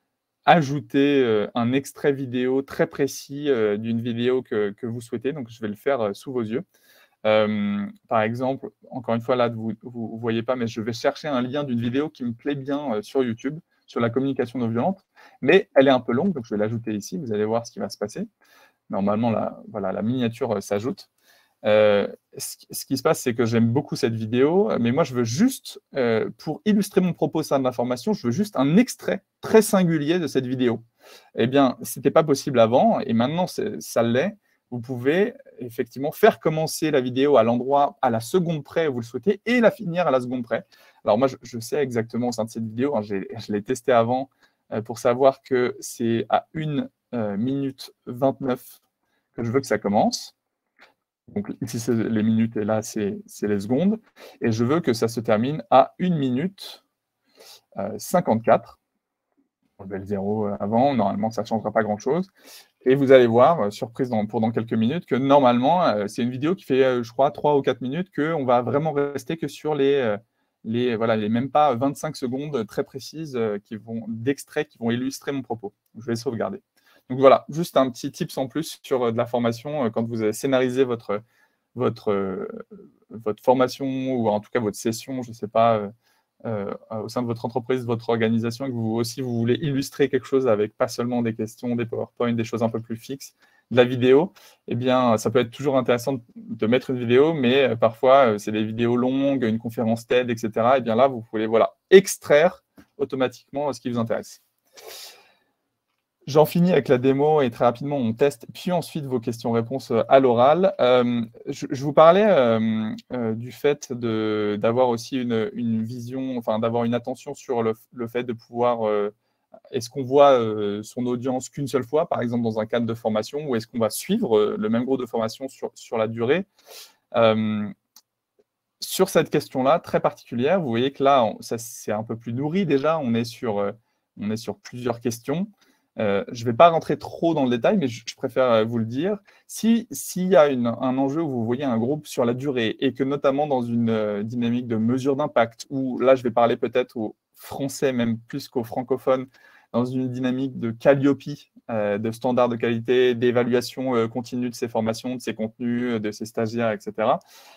ajouter un extrait vidéo très précis d'une vidéo que vous souhaitez. Donc, je vais le faire sous vos yeux. Par exemple, encore une fois, là, vous ne voyez pas, mais je vais chercher un lien d'une vidéo qui me plaît bien sur YouTube, sur la communication non violente, mais elle est un peu longue, donc je vais l'ajouter ici. Vous allez voir ce qui va se passer. Normalement, voilà, la miniature s'ajoute. Ce qui se passe, c'est que j'aime beaucoup cette vidéo, mais moi, je veux juste, pour illustrer mon propos de ma formation, je veux juste un extrait très singulier de cette vidéo. Eh bien, ce n'était pas possible avant, et maintenant, ça l'est. Vous pouvez effectivement faire commencer la vidéo à l'endroit, à la seconde près où vous le souhaitez, et la finir à la seconde près. Alors moi, je sais exactement au sein de cette vidéo, hein, je l'ai testé avant pour savoir que c'est à 1 minute 29 que je veux que ça commence. Donc ici, c'est les minutes, et là, c'est les secondes. Et je veux que ça se termine à 1 minute 54. On met le 0 avant, normalement, ça ne changera pas grand-chose. Et vous allez voir, surprise pour dans quelques minutes, que normalement, c'est une vidéo qui fait, je crois, 3 ou 4 minutes, qu'on va vraiment rester que sur voilà, les même pas 25 secondes très précises d'extraits qui vont illustrer mon propos. Je vais sauvegarder. Donc voilà, juste un petit tips en plus sur de la formation quand vous avez scénarisé votre formation ou en tout cas votre session, je ne sais pas, au sein de votre entreprise, de votre organisation, et que vous voulez illustrer quelque chose avec pas seulement des questions, des PowerPoint, des choses un peu plus fixes, de la vidéo, eh bien, ça peut être toujours intéressant de mettre une vidéo, mais parfois, c'est des vidéos longues, une conférence TED, etc. Et bien là, vous pouvez extraire automatiquement ce qui vous intéresse. J'en finis avec la démo et très rapidement, on teste, puis ensuite vos questions-réponses à l'oral. Je vous parlais du fait d'avoir aussi une vision, enfin d'avoir une attention sur le fait de pouvoir, est-ce qu'on voit son audience qu'une seule fois, par exemple dans un cadre de formation, ou est-ce qu'on va suivre le même groupe de formation sur la durée sur cette question-là, très particulière, vous voyez que là, c'est un peu plus nourri déjà, on est sur plusieurs questions. Je ne vais pas rentrer trop dans le détail, mais je préfère vous le dire. S'il y a un enjeu où vous voyez un groupe sur la durée et que notamment dans une dynamique de mesure d'impact, où là, je vais parler peut-être aux Français, même plus qu'aux francophones, dans une dynamique de Calliope, de standards de qualité, d'évaluation continue de ces formations, de ces contenus, de ces stagiaires, etc.,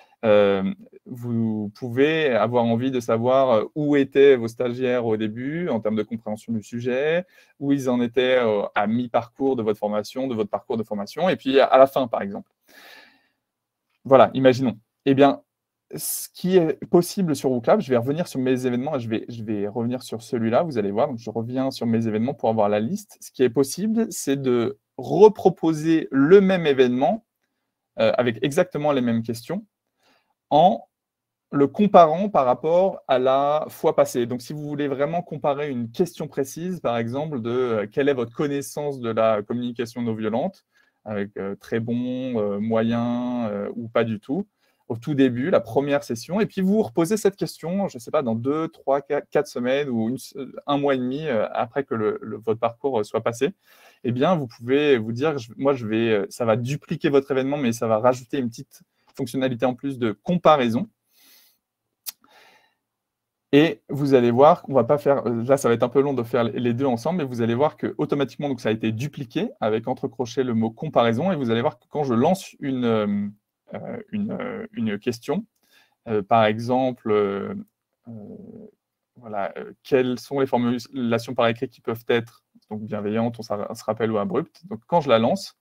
vous pouvez avoir envie de savoir où étaient vos stagiaires au début en termes de compréhension du sujet, où ils en étaient à mi-parcours de votre formation, de votre parcours de formation, et puis à la fin, par exemple. Voilà, imaginons. Eh bien, ce qui est possible sur WooClap, je vais revenir sur mes événements et je vais revenir sur celui-là, vous allez voir. Donc, je reviens sur mes événements pour avoir la liste. Ce qui est possible, c'est de reproposer le même événement avec exactement les mêmes questions, en le comparant par rapport à la fois passée. Donc, si vous voulez vraiment comparer une question précise, par exemple, de quelle est votre connaissance de la communication non violente, avec très bon, moyen ou pas du tout, au tout début, la première session, et puis vous reposez cette question, je ne sais pas, dans 2, 3, 4 semaines ou un mois et demi après que votre parcours soit passé, eh bien, vous pouvez vous dire, moi, ça va dupliquer votre événement, mais ça va rajouter une petite fonctionnalité en plus de comparaison. Et vous allez voir qu'on ne va pas faire, là ça va être un peu long de faire les deux ensemble, mais vous allez voir que automatiquement donc, ça a été dupliqué avec entre crochets le mot comparaison, et vous allez voir que quand je lance une question, par exemple, voilà, quelles sont les formulations par écrit qui peuvent être donc bienveillantes, on se rappelle, ou abruptes. Donc quand je la lance,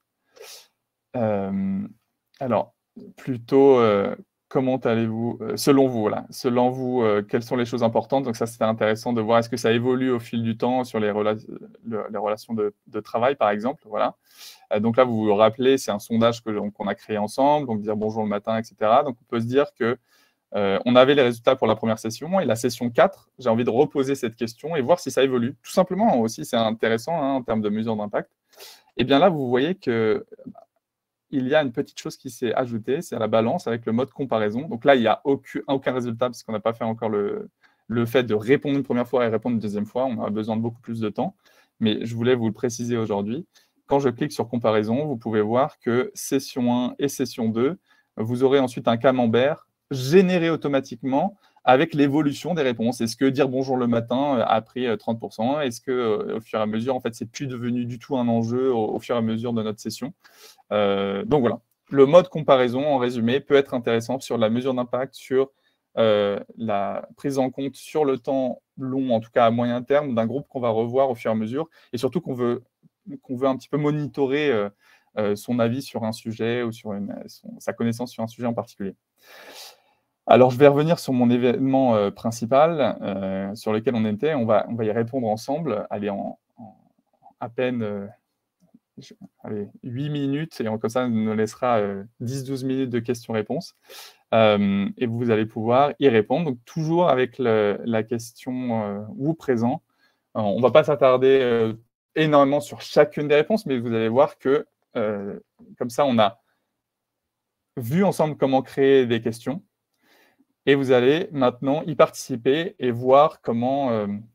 alors plutôt comment allez-vous selon vous, voilà. Selon vous, quelles sont les choses importantes? Donc ça, c'était intéressant de voir est-ce que ça évolue au fil du temps sur les relations de travail, par exemple. Voilà. Donc là, vous vous rappelez, c'est un sondage qu'on a créé ensemble, donc dire bonjour le matin, etc. Donc on peut se dire que on avait les résultats pour la première session, et la session 4, j'ai envie de reposer cette question et voir si ça évolue. Tout simplement, aussi, c'est intéressant hein, en termes de mesure d'impact. Et bien là, vous voyez que il y a une petite chose qui s'est ajoutée, c'est à la balance avec le mode comparaison. Donc là, il n'y a aucun résultat parce qu'on n'a pas fait encore le fait de répondre une première fois et répondre une deuxième fois. On a besoin de beaucoup plus de temps. Mais je voulais vous le préciser aujourd'hui. Quand je clique sur comparaison, vous pouvez voir que session 1 et session 2, vous aurez ensuite un camembert généré automatiquement avec l'évolution des réponses. Est-ce que dire bonjour le matin a pris 30%? Est-ce que au fur et à mesure, en fait, c'est plus devenu du tout un enjeu au fur et à mesure de notre session? Donc voilà, le mode comparaison, en résumé, peut être intéressant sur la mesure d'impact, sur la prise en compte sur le temps long, en tout cas à moyen terme, d'un groupe qu'on va revoir au fur et à mesure, et surtout qu'on veut un petit peu monitorer son avis sur un sujet ou sur sa connaissance sur un sujet en particulier. Alors, je vais revenir sur mon événement principal sur lequel on était. On va y répondre ensemble. Allez, en à peine allez, 8 minutes, et comme ça, on nous laissera 10-12 minutes de questions-réponses. Et vous allez pouvoir y répondre. Donc, toujours avec la question ou présent. On ne va pas s'attarder énormément sur chacune des réponses, mais vous allez voir que, comme ça, on a vu ensemble comment créer des questions. Et vous allez maintenant y participer et voir comment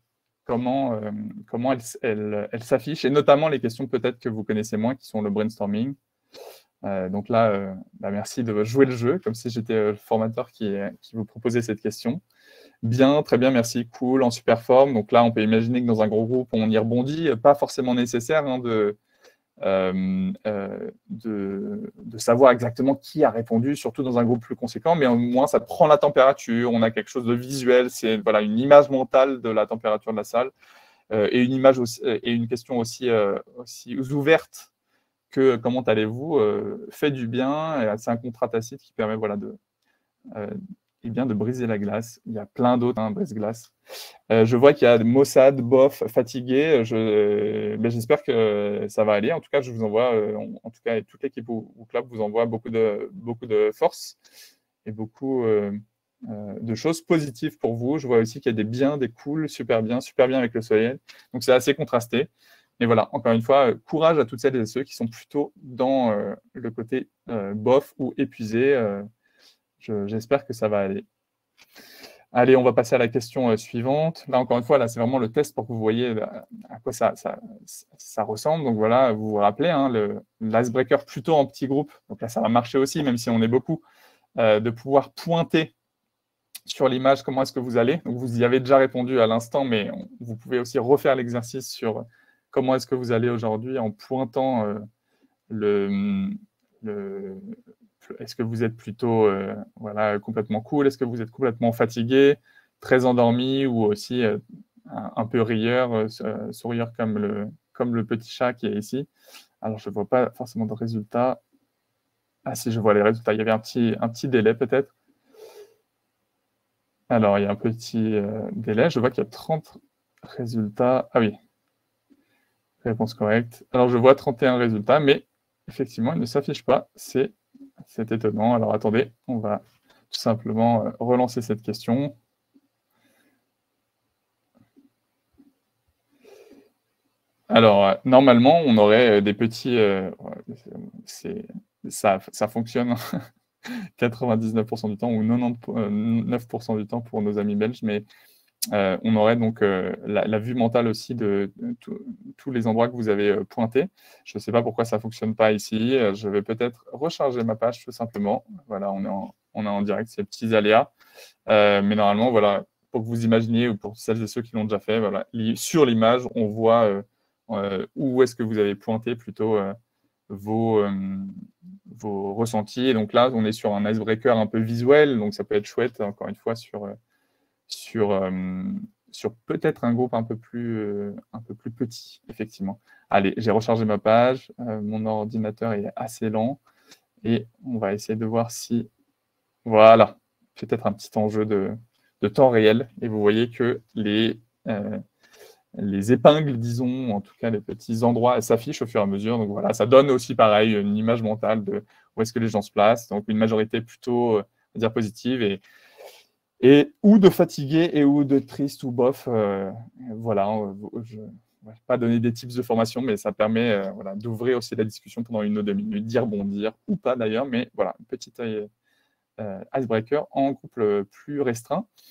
elles s'affichent, et notamment les questions peut-être que vous connaissez moins, qui sont le brainstorming. Donc là, merci de jouer le jeu, comme si j'étais le formateur qui vous proposait cette question. Bien, très bien, merci, cool, en super forme. Donc là, on peut imaginer que dans un gros groupe, on y rebondit. Pas forcément nécessaire de savoir exactement qui a répondu, surtout dans un groupe plus conséquent, mais au moins ça prend la température, on a quelque chose de visuel, c'est voilà, une image mentale de la température de la salle, et une image aussi, et une question aussi ouverte que comment allez-vous, fait du bien, c'est un contrat tacite qui permet voilà, de briser la glace. Il y a plein d'autres brise-glace. Je vois qu'il y a Mossad, bof, fatigué. Mais j'espère que ça va aller. En tout cas, je vous envoie, en tout cas, toute l'équipe au club vous envoie beaucoup de force et beaucoup de choses positives pour vous. Je vois aussi qu'il y a des biens, des cools, super bien avec le soleil. Donc, c'est assez contrasté. Mais voilà, encore une fois, courage à toutes celles et ceux qui sont plutôt dans le côté bof ou épuisé. J'espère que ça va aller. Allez, on va passer à la question suivante. Là, encore une fois, là, c'est vraiment le test pour que vous voyez à quoi ça ressemble. Donc voilà, vous vous rappelez, l'icebreaker plutôt en petit groupe. Donc là, ça va marcher aussi, même si on est beaucoup, de pouvoir pointer sur l'image comment est-ce que vous allez. Donc vous y avez déjà répondu à l'instant, mais vous pouvez aussi refaire l'exercice sur comment est-ce que vous allez aujourd'hui en pointant est-ce que vous êtes plutôt voilà, complètement cool? Est-ce que vous êtes complètement fatigué, très endormi, ou aussi un peu rieur, sourieur comme le petit chat qui est ici? Alors, je ne vois pas forcément de résultats. Ah si, je vois les résultats. Il y avait un petit délai peut-être. Alors, il y a un petit délai. Je vois qu'il y a 30 résultats. Ah oui, réponse correcte. Alors, je vois 31 résultats, mais effectivement, il ne s'affiche pas. C'est étonnant. Alors, attendez, on va tout simplement relancer cette question. Alors, normalement, on aurait des petits... ça fonctionne 99% du temps, ou 99% du temps pour nos amis belges, mais on aurait donc la vue mentale aussi de tous les endroits que vous avez pointés. Je ne sais pas pourquoi ça ne fonctionne pas ici. Je vais peut-être recharger ma page tout simplement. Voilà, on est en direct, c'est petits aléas. Mais normalement, voilà, pour que vous imaginiez, ou pour celles et ceux qui l'ont déjà fait, voilà, sur l'image, on voit où est-ce que vous avez pointé plutôt vos ressentis. Et donc là, on est sur un icebreaker un peu visuel, donc ça peut être chouette, encore une fois, sur peut-être un groupe un peu plus petit, effectivement. Allez, j'ai rechargé ma page, mon ordinateur est assez lent, et on va essayer de voir si... Voilà, peut-être un petit enjeu de temps réel, et vous voyez que les épingles, disons, en tout cas les petits endroits, s'affichent au fur et à mesure. Donc voilà, ça donne aussi pareil une image mentale de où est-ce que les gens se placent. Donc une majorité plutôt, on va dire, positive, et ou de fatigué, et ou de triste ou bof. Voilà, je ne vais pas donner des tips de formation, mais ça permet voilà, d'ouvrir aussi la discussion pendant 1 ou 2 minutes, d'y rebondir, ou pas d'ailleurs, mais voilà, une petite icebreaker en groupe plus restreint.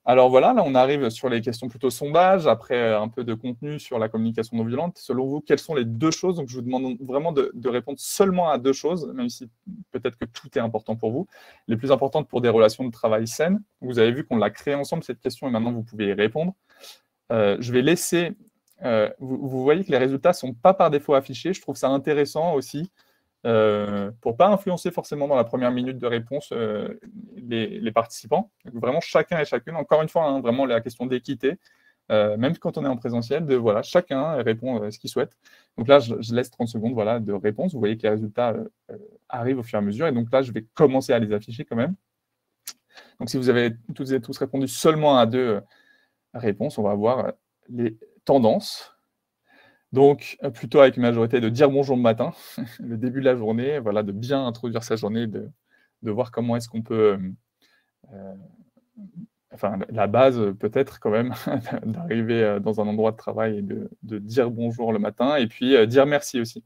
Alors voilà, là, on arrive sur les questions plutôt sondage, après un peu de contenu sur la communication non violente. Selon vous, quelles sont les 2 choses? Donc, je vous demande vraiment de répondre seulement à 2 choses, même si peut-être que tout est important pour vous. Les plus importantes pour des relations de travail saines. Vous avez vu qu'on l'a créée ensemble, cette question, et maintenant, vous pouvez y répondre. Je vais laisser... vous voyez que les résultats ne sont pas par défaut affichés. Je trouve ça intéressant aussi, pour ne pas influencer forcément dans la première minute de réponse les participants. Donc, vraiment, chacun et chacune, encore une fois, hein, vraiment la question d'équité, même quand on est en présentiel, de voilà, chacun répond ce qu'il souhaite. Donc là, je laisse 30 secondes voilà, de réponse. Vous voyez que les résultats arrivent au fur et à mesure. Et donc là, je vais commencer à les afficher quand même. Donc si vous avez toutes et tous répondu seulement à 2 réponses, on va voir les tendances. Donc, plutôt avec une majorité de dire bonjour le matin, le début de la journée, voilà, de bien introduire sa journée, de voir comment est-ce qu'on peut, enfin, la base peut-être quand même, d'arriver dans un endroit de travail et de dire bonjour le matin, et puis dire merci aussi.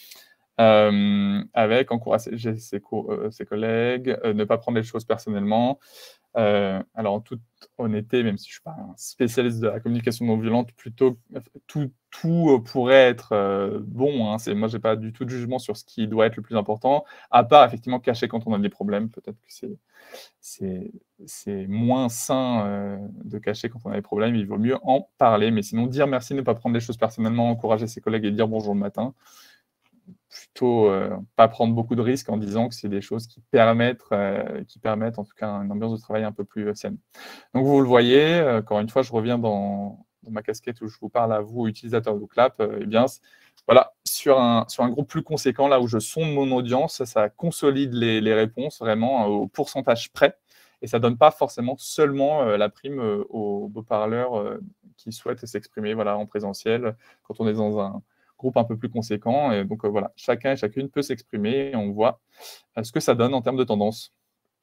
Avec encourager ses collègues, ne pas prendre les choses personnellement. Alors, en toute honnêteté, même si je ne suis pas un spécialiste de la communication non violente, plutôt tout pourrait être bon. Hein. Moi, je n'ai pas du tout de jugement sur ce qui doit être le plus important, à part effectivement cacher quand on a des problèmes. Peut-être que c'est moins sain de cacher quand on a des problèmes. Il vaut mieux en parler. Mais sinon, dire merci, ne pas prendre les choses personnellement, encourager ses collègues et dire bonjour le matin. Plutôt pas prendre beaucoup de risques en disant que c'est des choses qui permettent en tout cas une ambiance de travail un peu plus saine. Donc vous le voyez, encore une fois, je reviens dans ma casquette où je vous parle à vous, utilisateurs de Clap, eh bien, voilà, sur un groupe plus conséquent, là où je sonde mon audience, ça consolide les réponses vraiment au pourcentage près, et ça ne donne pas forcément seulement la prime aux beaux-parleurs qui souhaitent s'exprimer voilà, en présentiel, quand on est dans un groupe un peu plus conséquent. Et donc voilà, chacun et chacune peut s'exprimer et on voit ce que ça donne en termes de tendance.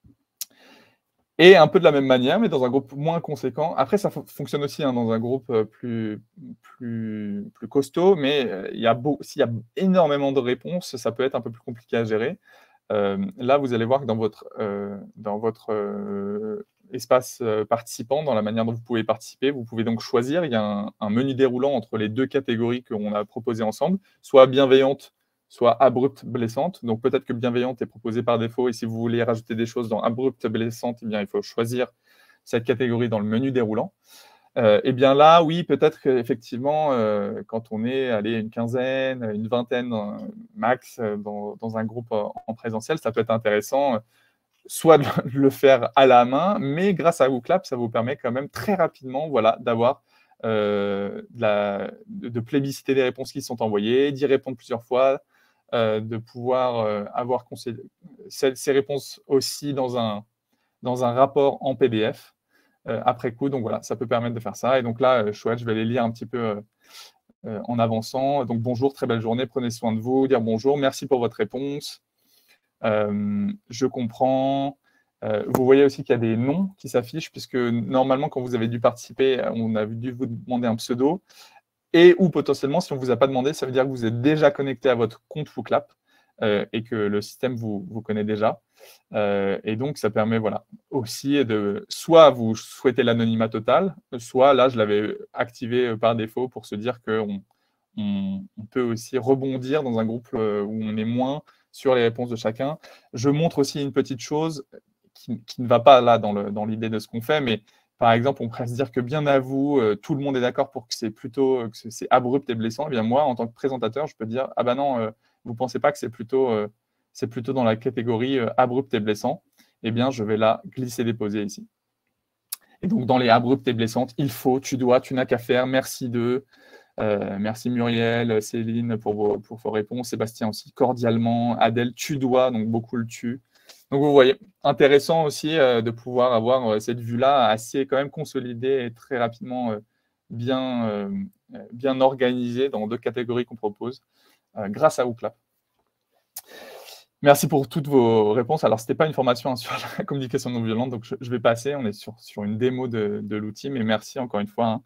Et un peu de la même manière, mais dans un groupe moins conséquent. Après, ça fonctionne aussi hein, dans un groupe plus costaud, mais s'il y a énormément de réponses, ça peut être un peu plus compliqué à gérer. Là, vous allez voir que dans votre espace participant, dans la manière dont vous pouvez participer, vous pouvez donc choisir. Il y a un menu déroulant entre les 2 catégories qu'on a proposées ensemble, soit bienveillante, soit abrupte, blessante. Donc peut-être que bienveillante est proposée par défaut, et si vous voulez rajouter des choses dans abrupte, blessante, eh bien, il faut choisir cette catégorie dans le menu déroulant. Eh bien là, oui, peut-être qu'effectivement, quand on est une quinzaine, une vingtaine max dans un groupe en présentiel, ça peut être intéressant soit de le faire à la main, mais grâce à WooClap, ça vous permet quand même très rapidement voilà, d'avoir de plébisciter les réponses qui sont envoyées, d'y répondre plusieurs fois, de pouvoir avoir ces réponses aussi dans un rapport en PDF après coup. Donc voilà, ça peut permettre de faire ça. Et donc là, chouette, je vais les lire un petit peu en avançant. Donc bonjour, très belle journée, prenez soin de vous, dire bonjour, merci pour votre réponse. Je comprends. Vous voyez aussi qu'il y a des noms qui s'affichent, puisque normalement, quand vous avez dû participer, on a dû vous demander un pseudo. Et ou potentiellement, si on ne vous a pas demandé, ça veut dire que vous êtes déjà connecté à votre compte WooClap et que le système vous connaît déjà. Et donc, ça permet voilà, aussi de soit vous souhaitez l'anonymat total, soit là, je l'avais activé par défaut pour se dire qu'on peut aussi rebondir dans un groupe où on est moins sur les réponses de chacun. Je montre aussi une petite chose qui ne va pas là dans l'idée de ce qu'on fait, mais par exemple, on pourrait se dire que bien à vous, tout le monde est d'accord pour que c'est plutôt que c'est abrupt et blessant. Eh bien moi, en tant que présentateur, je peux dire ah ben non, vous ne pensez pas que c'est plutôt dans la catégorie abrupt et blessant. Eh bien, je vais là glisser déposer ici. Et donc dans les abruptes et blessantes, il faut, tu dois, tu n'as qu'à faire, merci de. Merci Muriel, Céline pour vos réponses, Sébastien aussi, cordialement, Adèle, tu dois, donc beaucoup le tu. Donc vous voyez, intéressant aussi de pouvoir avoir cette vue-là assez quand même consolidée et très rapidement bien organisée dans 2 catégories qu'on propose grâce à WooClap. Merci pour toutes vos réponses. Alors, ce n'était pas une formation sur la communication non violente, donc je vais passer. On est sur une démo de l'outil, mais merci encore une fois.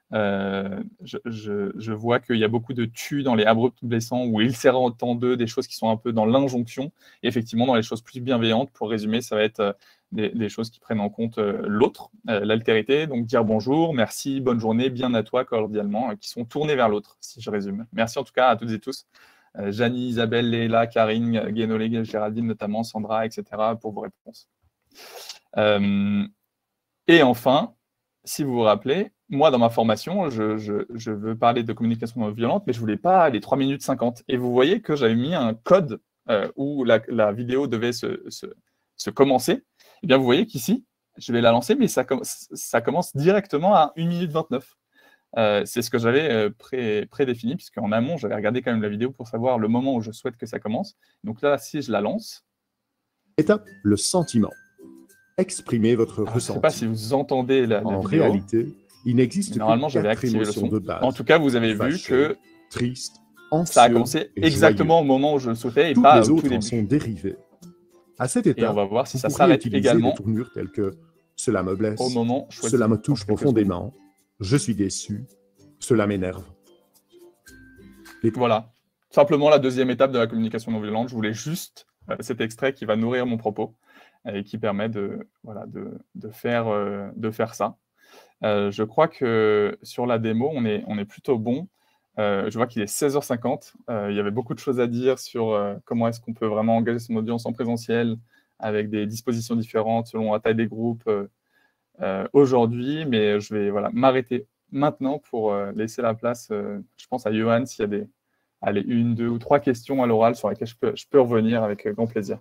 Je vois qu'il y a beaucoup de tu dans les abrupts blessants ou il sert autant d'eux, des choses qui sont un peu dans l'injonction. Et effectivement, dans les choses plus bienveillantes, pour résumer, ça va être des choses qui prennent en compte l'autre, l'altérité, donc dire bonjour, merci, bonne journée, bien à toi, cordialement, qui sont tournés vers l'autre, si je résume. Merci en tout cas à toutes et tous. Janie, Isabelle, Léla, Karine, Guénolé, Géraldine notamment, Sandra, etc. pour vos réponses. Et enfin, si vous vous rappelez, moi dans ma formation, je veux parler de communication non violente, mais je ne voulais pas les 3 minutes 50. Et vous voyez que j'avais mis un code où la vidéo devait se commencer. Et bien vous voyez qu'ici, je vais la lancer, mais ça commence directement à 1 minute 29. C'est ce que j'avais prédéfini, puisqu'en amont, j'avais regardé quand même la vidéo pour savoir le moment où je souhaite que ça commence. Donc là, si je la lance... Étape, le sentiment. Exprimez votre ressenti. Je ne sais pas si vous entendez la vidéo. En réalité, il n'existe normalement, que 4 émotions de base. En tout cas, vous avez vu que triste, anxieux, ça a commencé exactement au moment où je le souhaitais et pas au tout début. Toutes les autres en sont dérivées. À cette étape, et on va voir si ça vous s'arrête utiliser également des tournures telles que « cela me blesse »,« au moment choisi, cela me touche profondément »,« je suis déçu »,« cela m'énerve ». Voilà, simplement la deuxième étape de la communication non violente. Je voulais juste cet extrait qui va nourrir mon propos et qui permet de faire ça. Je crois que sur la démo, on est plutôt bon. Je vois qu'il est 16h50. Il y avait beaucoup de choses à dire sur comment est-ce qu'on peut vraiment engager son audience en présentiel avec des dispositions différentes selon la taille des groupes aujourd'hui. Mais je vais m'arrêter maintenant pour laisser la place, je pense, à Johan, s'il y a 1, 2 ou 3 questions à l'oral sur lesquelles je peux revenir avec grand plaisir.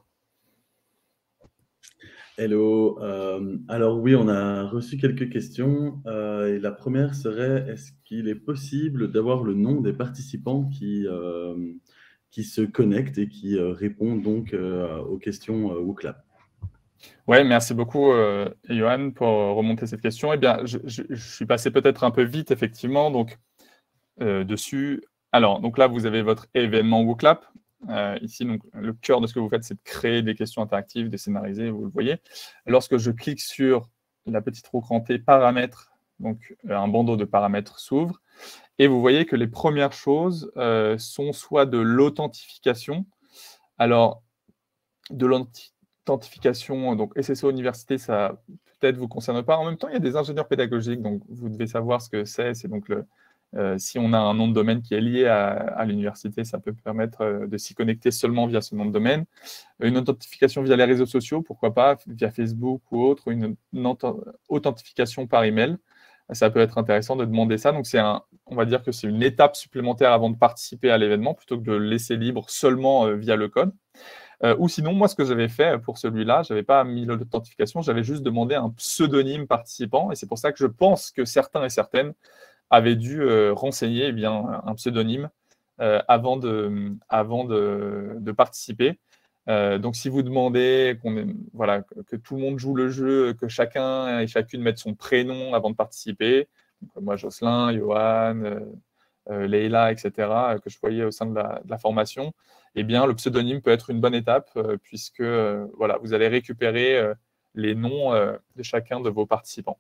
Hello. Alors oui, on a reçu quelques questions. Et la première serait, est-ce qu'il est possible d'avoir le nom des participants qui se connectent et qui répondent donc aux questions WooClap? Oui, merci beaucoup, Johan, pour remonter cette question. Eh bien, je suis passé peut-être un peu vite, effectivement, donc dessus. Alors, donc là, vous avez votre événement WooClap. Ici, donc, le cœur de ce que vous faites, c'est de créer des questions interactives, de scénariser, vous le voyez. Lorsque je clique sur la petite roue crantée paramètres, donc un bandeau de paramètres s'ouvre, et vous voyez que les premières choses sont soit de l'authentification. Alors, de l'authentification, donc SSO Université, ça peut-être vous concerne pas. En même temps, il y a des ingénieurs pédagogiques, donc vous devez savoir ce que c'est. C'est donc si on a un nom de domaine qui est lié à l'université, ça peut permettre de s'y connecter seulement via ce nom de domaine. Une authentification via les réseaux sociaux, pourquoi pas, via Facebook ou autre, une authentification par email. Ça peut être intéressant de demander ça. Donc, on va dire que c'est une étape supplémentaire avant de participer à l'événement, plutôt que de le laisser libre seulement via le code. Ou sinon, moi, ce que j'avais fait pour celui-là, je n'avais pas mis l'authentification, j'avais juste demandé un pseudonyme participant. Et c'est pour ça que je pense que certains et certaines avaient dû renseigner un pseudonyme avant de participer. Donc, si vous demandez que tout le monde joue le jeu, que chacun et chacune mette son prénom avant de participer, donc, moi, Jocelyn, Johan, Leïla, etc., que je voyais au sein de la formation, eh bien, le pseudonyme peut être une bonne étape puisque vous allez récupérer les noms de chacun de vos participants.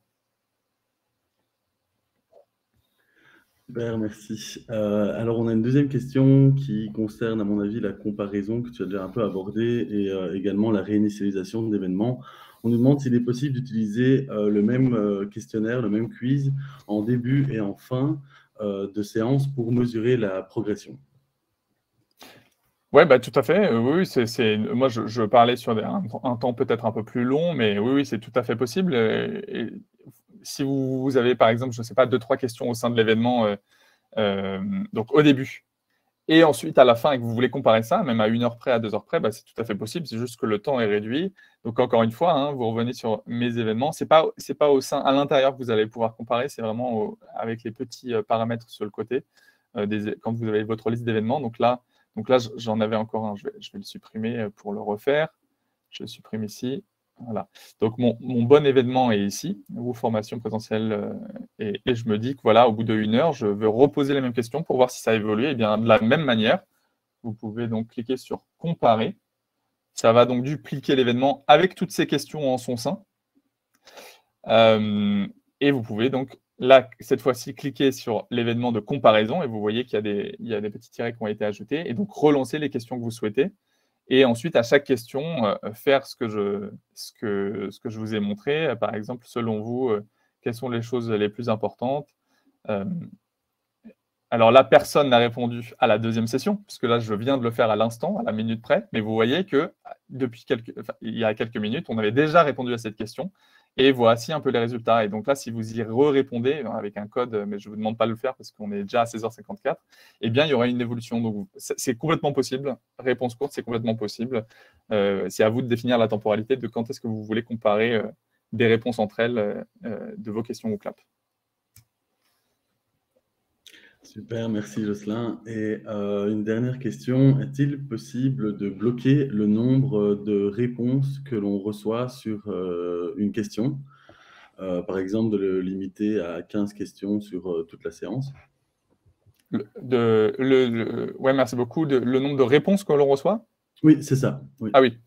Super, merci. Alors, on a une deuxième question qui concerne, à mon avis, la comparaison que tu as déjà un peu abordée et également la réinitialisation d'événements. On nous demande s'il est possible d'utiliser le même questionnaire, le même quiz en début et en fin de séance pour mesurer la progression. Oui, tout à fait. Oui, moi, je parlais sur un temps peut-être un peu plus long, mais oui, c'est tout à fait possible. Et si vous avez, par exemple, je ne sais pas, 2-3 questions au sein de l'événement, donc au début, et ensuite à la fin, et que vous voulez comparer ça, même à 1 heure près, à 2 heures près, c'est tout à fait possible. C'est juste que le temps est réduit. Donc, encore une fois, vous revenez sur mes événements. C'est pas à l'intérieur que vous allez pouvoir comparer, c'est vraiment avec les petits paramètres sur le côté, quand vous avez votre liste d'événements. Donc là, j'en avais encore un. Je vais le supprimer pour le refaire. Je le supprime ici. Voilà. Donc, mon bon événement est ici, ou formation présentielle. Et je me dis que voilà, au bout de 1 heure, je veux reposer les mêmes questions pour voir si ça a évolué. Et bien, de la même manière, vous pouvez donc cliquer sur « Comparer ». Ça va donc dupliquer l'événement avec toutes ces questions en son sein. Et vous pouvez donc, là, cette fois-ci, cliquer sur l'événement de comparaison. Et vous voyez qu'il y a des petits tirets qui ont été ajoutés. Et donc, relancer les questions que vous souhaitez. Et ensuite, à chaque question, faire ce que je vous ai montré. Par exemple, selon vous, quelles sont les choses les plus importantes? Alors là, personne n'a répondu à la deuxième session, puisque là, je viens de le faire à l'instant, à la minute près. Mais vous voyez que il y a quelques minutes, on avait déjà répondu à cette question. Et voici un peu les résultats. Et donc là, si vous y répondez avec un code, mais je ne vous demande pas de le faire parce qu'on est déjà à 16h54, eh bien, il y aura une évolution. Donc, c'est complètement possible. Réponse courte, c'est complètement possible. C'est à vous de définir la temporalité de quand est-ce que vous voulez comparer des réponses entre elles de vos questions au CLAP. Super, merci Jocelyn. Et une dernière question, est-il possible de bloquer le nombre de réponses que l'on reçoit sur une question? Par exemple, de le limiter à 15 questions sur toute la séance? Ouais, merci beaucoup. Le nombre de réponses que l'on reçoit? Oui, c'est ça. Oui. Ah oui.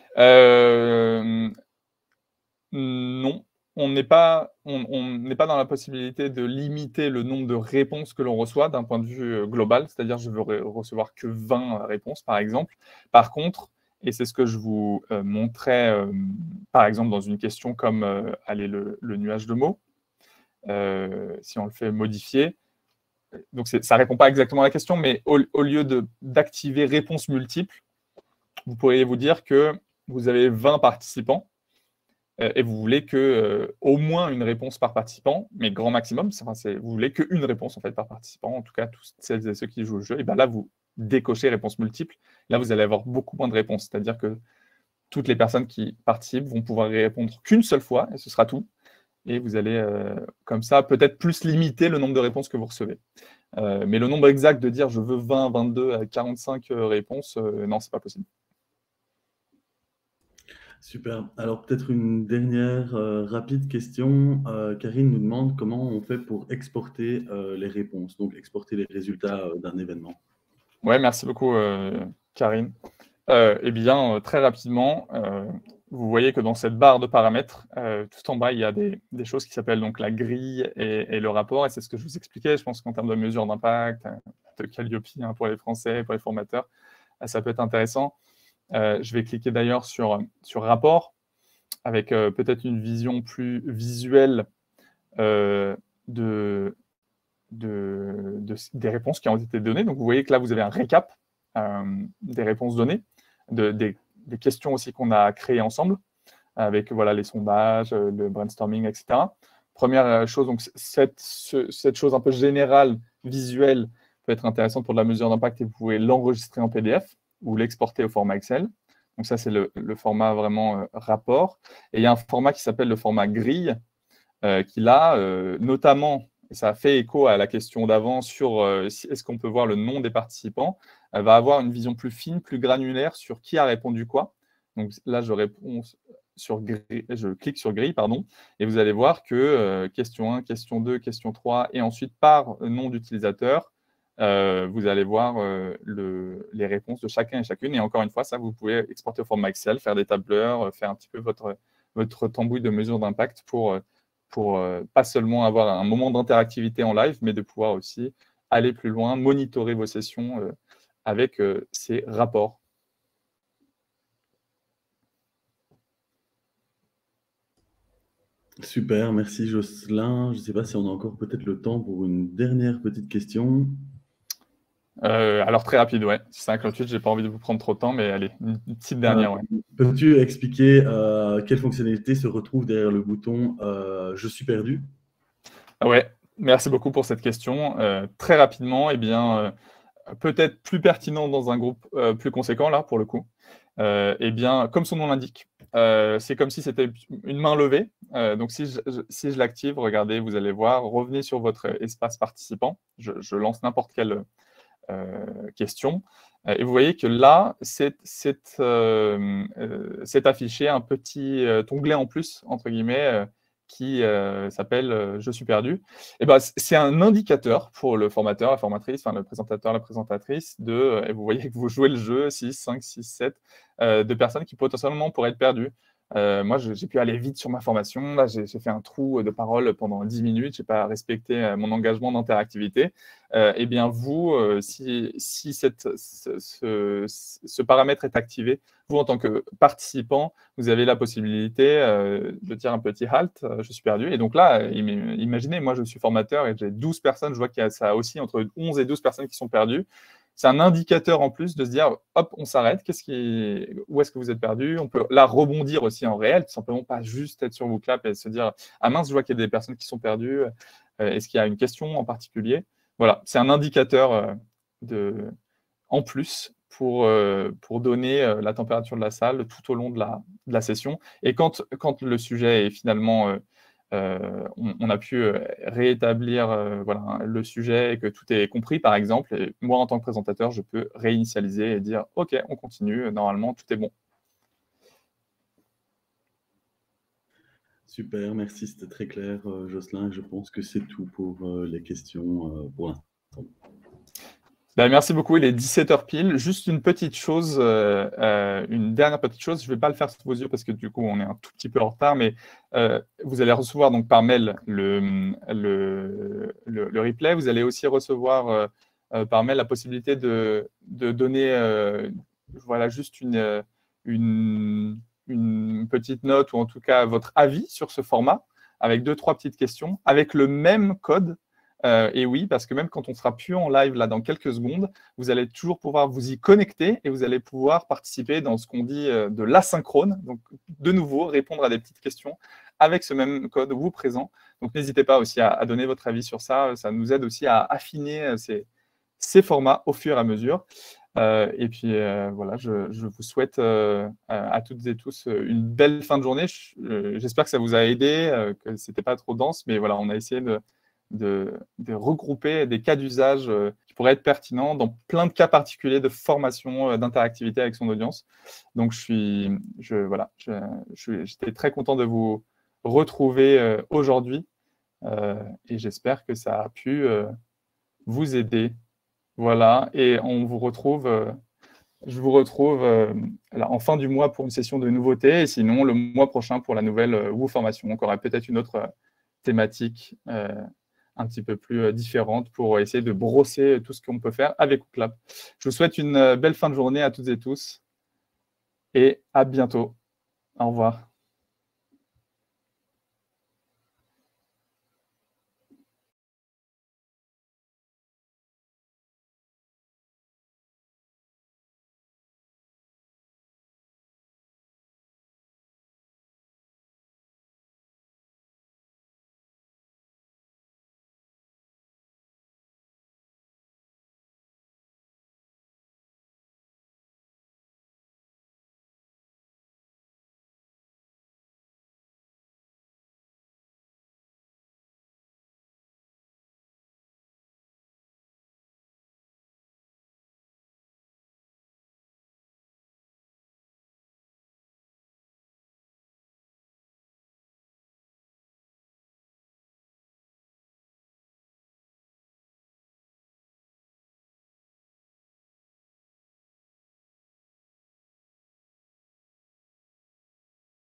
Non, on n'est pas dans la possibilité de limiter le nombre de réponses que l'on reçoit d'un point de vue global, c'est-à-dire je veux recevoir que 20 réponses, par exemple. Par contre, et c'est ce que je vous montrais, par exemple, dans une question comme le nuage de mots, si on le fait modifier. Donc, ça ne répond pas exactement à la question, mais au lieu d'activer réponses multiples, vous pourriez vous dire que vous avez 20 participants et vous voulez au moins une réponse par participant, mais grand maximum, vous voulez qu'une réponse en fait, par participant, en tout cas tous celles et ceux qui jouent au jeu, et bien là, vous décochez réponse multiple. Là, vous allez avoir beaucoup moins de réponses, c'est-à-dire que toutes les personnes qui participent vont pouvoir y répondre qu'une seule fois, et ce sera tout. Et vous allez, comme ça, peut-être plus limiter le nombre de réponses que vous recevez. Mais le nombre exact de dire je veux 20, 22, 45 réponses, non, c'est pas possible. Super. Alors peut-être une dernière rapide question. Karine nous demande comment on fait pour exporter les réponses, donc exporter les résultats d'un événement. Ouais, merci beaucoup, Karine. Eh bien, très rapidement, vous voyez que dans cette barre de paramètres, tout en bas, il y a des choses qui s'appellent donc la grille et le rapport. Et c'est ce que je vous expliquais. Je pense qu'en termes de mesure d'impact, de Calliope pour les Français, pour les formateurs, ça peut être intéressant. Je vais cliquer d'ailleurs sur rapport, avec peut-être une vision plus visuelle des réponses qui ont été données. Donc, vous voyez que là, vous avez un récap des réponses données, des questions aussi qu'on a créées ensemble, avec voilà, les sondages, le brainstorming, etc. Première chose, donc cette chose un peu générale, visuelle, peut être intéressante pour de la mesure d'impact et vous pouvez l'enregistrer en PDF ou l'exporter au format Excel. Donc ça, c'est le format vraiment rapport. Et il y a un format qui s'appelle le format grille, qui là, notamment, et ça a fait écho à la question d'avant sur est-ce qu'on peut voir le nom des participants, va avoir une vision plus fine, plus granulaire sur qui a répondu quoi. Donc là, je clique sur grille, pardon, et vous allez voir que question 1, question 2, question 3, et ensuite par nom d'utilisateur, vous allez voir les réponses de chacun et chacune. Et encore une fois, ça, vous pouvez exporter au format Excel, faire des tableurs, faire un petit peu votre tambouille de mesure d'impact pour pas seulement avoir un moment d'interactivité en live, mais de pouvoir aussi aller plus loin, monitorer vos sessions avec ces rapports. Super, merci Jocelyn. Je ne sais pas si on a encore peut-être le temps pour une dernière petite question. Alors très rapide, ouais. 58, j'ai pas envie de vous prendre trop de temps, mais allez, une petite dernière, ouais. Peux-tu expliquer quelle fonctionnalité se retrouve derrière le bouton Je suis perdu? Ouais, merci beaucoup pour cette question. Très rapidement, eh bien, peut-être plus pertinent dans un groupe plus conséquent, là, pour le coup. Eh bien, comme son nom l'indique, c'est comme si c'était une main levée. Donc, si je l'active, regardez, vous allez voir, revenez sur votre espace participant. Je lance n'importe quelle question. Et vous voyez que là, c'est affiché un petit onglet en plus, entre guillemets, qui s'appelle « Je suis perdu ». Et ben, c'est un indicateur pour le formateur, la formatrice, enfin, le présentateur, la présentatrice, et vous voyez que vous jouez le jeu 6, 5, 6, 7, de personnes qui potentiellement pourraient être perdues. Moi, j'ai pu aller vite sur ma formation. Là, j'ai fait un trou de parole pendant 10 minutes. Je n'ai pas respecté mon engagement d'interactivité. Eh bien, vous, si ce paramètre est activé, vous, en tant que participant, vous avez la possibilité de dire un petit halt, je suis perdu. Et donc là, imaginez, moi, je suis formateur et j'ai 12 personnes. Je vois qu'il y a ça aussi entre 11 et 12 personnes qui sont perdues. C'est un indicateur en plus de se dire, hop, on s'arrête, où est-ce que vous êtes perdu? On peut là rebondir aussi en réel, tout simplement pas juste être sur WooClap et se dire, ah mince, je vois qu'il y a des personnes qui sont perdues, est-ce qu'il y a une question en particulier? Voilà, c'est un indicateur en plus pour donner la température de la salle tout au long de la session. Et quand le sujet est finalement... on a pu réétablir voilà, le sujet et que tout est compris, par exemple. Et moi, en tant que présentateur, je peux réinitialiser et dire « OK, on continue, normalement, tout est bon ». Super, merci, c'était très clair, Jocelyn. Je pense que c'est tout pour les questions pour l'instant. Ben, merci beaucoup, il est 17h pile. Juste une petite chose, une dernière petite chose, je ne vais pas le faire sous vos yeux parce que du coup, on est un tout petit peu en retard, mais vous allez recevoir donc par mail le replay. Vous allez aussi recevoir par mail la possibilité de donner voilà, juste une petite note ou en tout cas votre avis sur ce format avec 2-3 petites questions, avec le même code. Et oui, parce que même quand on sera plus en live là dans quelques secondes, vous allez toujours pouvoir vous y connecter et vous allez pouvoir participer dans ce qu'on dit de l'asynchrone. Donc, de nouveau, répondre à des petites questions avec ce même code vous présent. Donc, n'hésitez pas aussi à donner votre avis sur ça. Ça nous aide aussi à affiner ces formats au fur et à mesure. Et puis, voilà, je vous souhaite à toutes et tous une belle fin de journée. J'espère que ça vous a aidé, que ce n'était pas trop dense, mais voilà, on a essayé de regrouper des cas d'usage qui pourraient être pertinents dans plein de cas particuliers de formation, d'interactivité avec son audience. Donc, j'étais très content de vous retrouver aujourd'hui et j'espère que ça a pu vous aider. Voilà, et je vous retrouve là, en fin du mois pour une session de nouveautés et sinon le mois prochain pour la nouvelle Woo formation. On aura peut-être une autre thématique un petit peu plus différente pour essayer de brosser tout ce qu'on peut faire avec WooClap. Je vous souhaite une belle fin de journée à toutes et tous et à bientôt. Au revoir.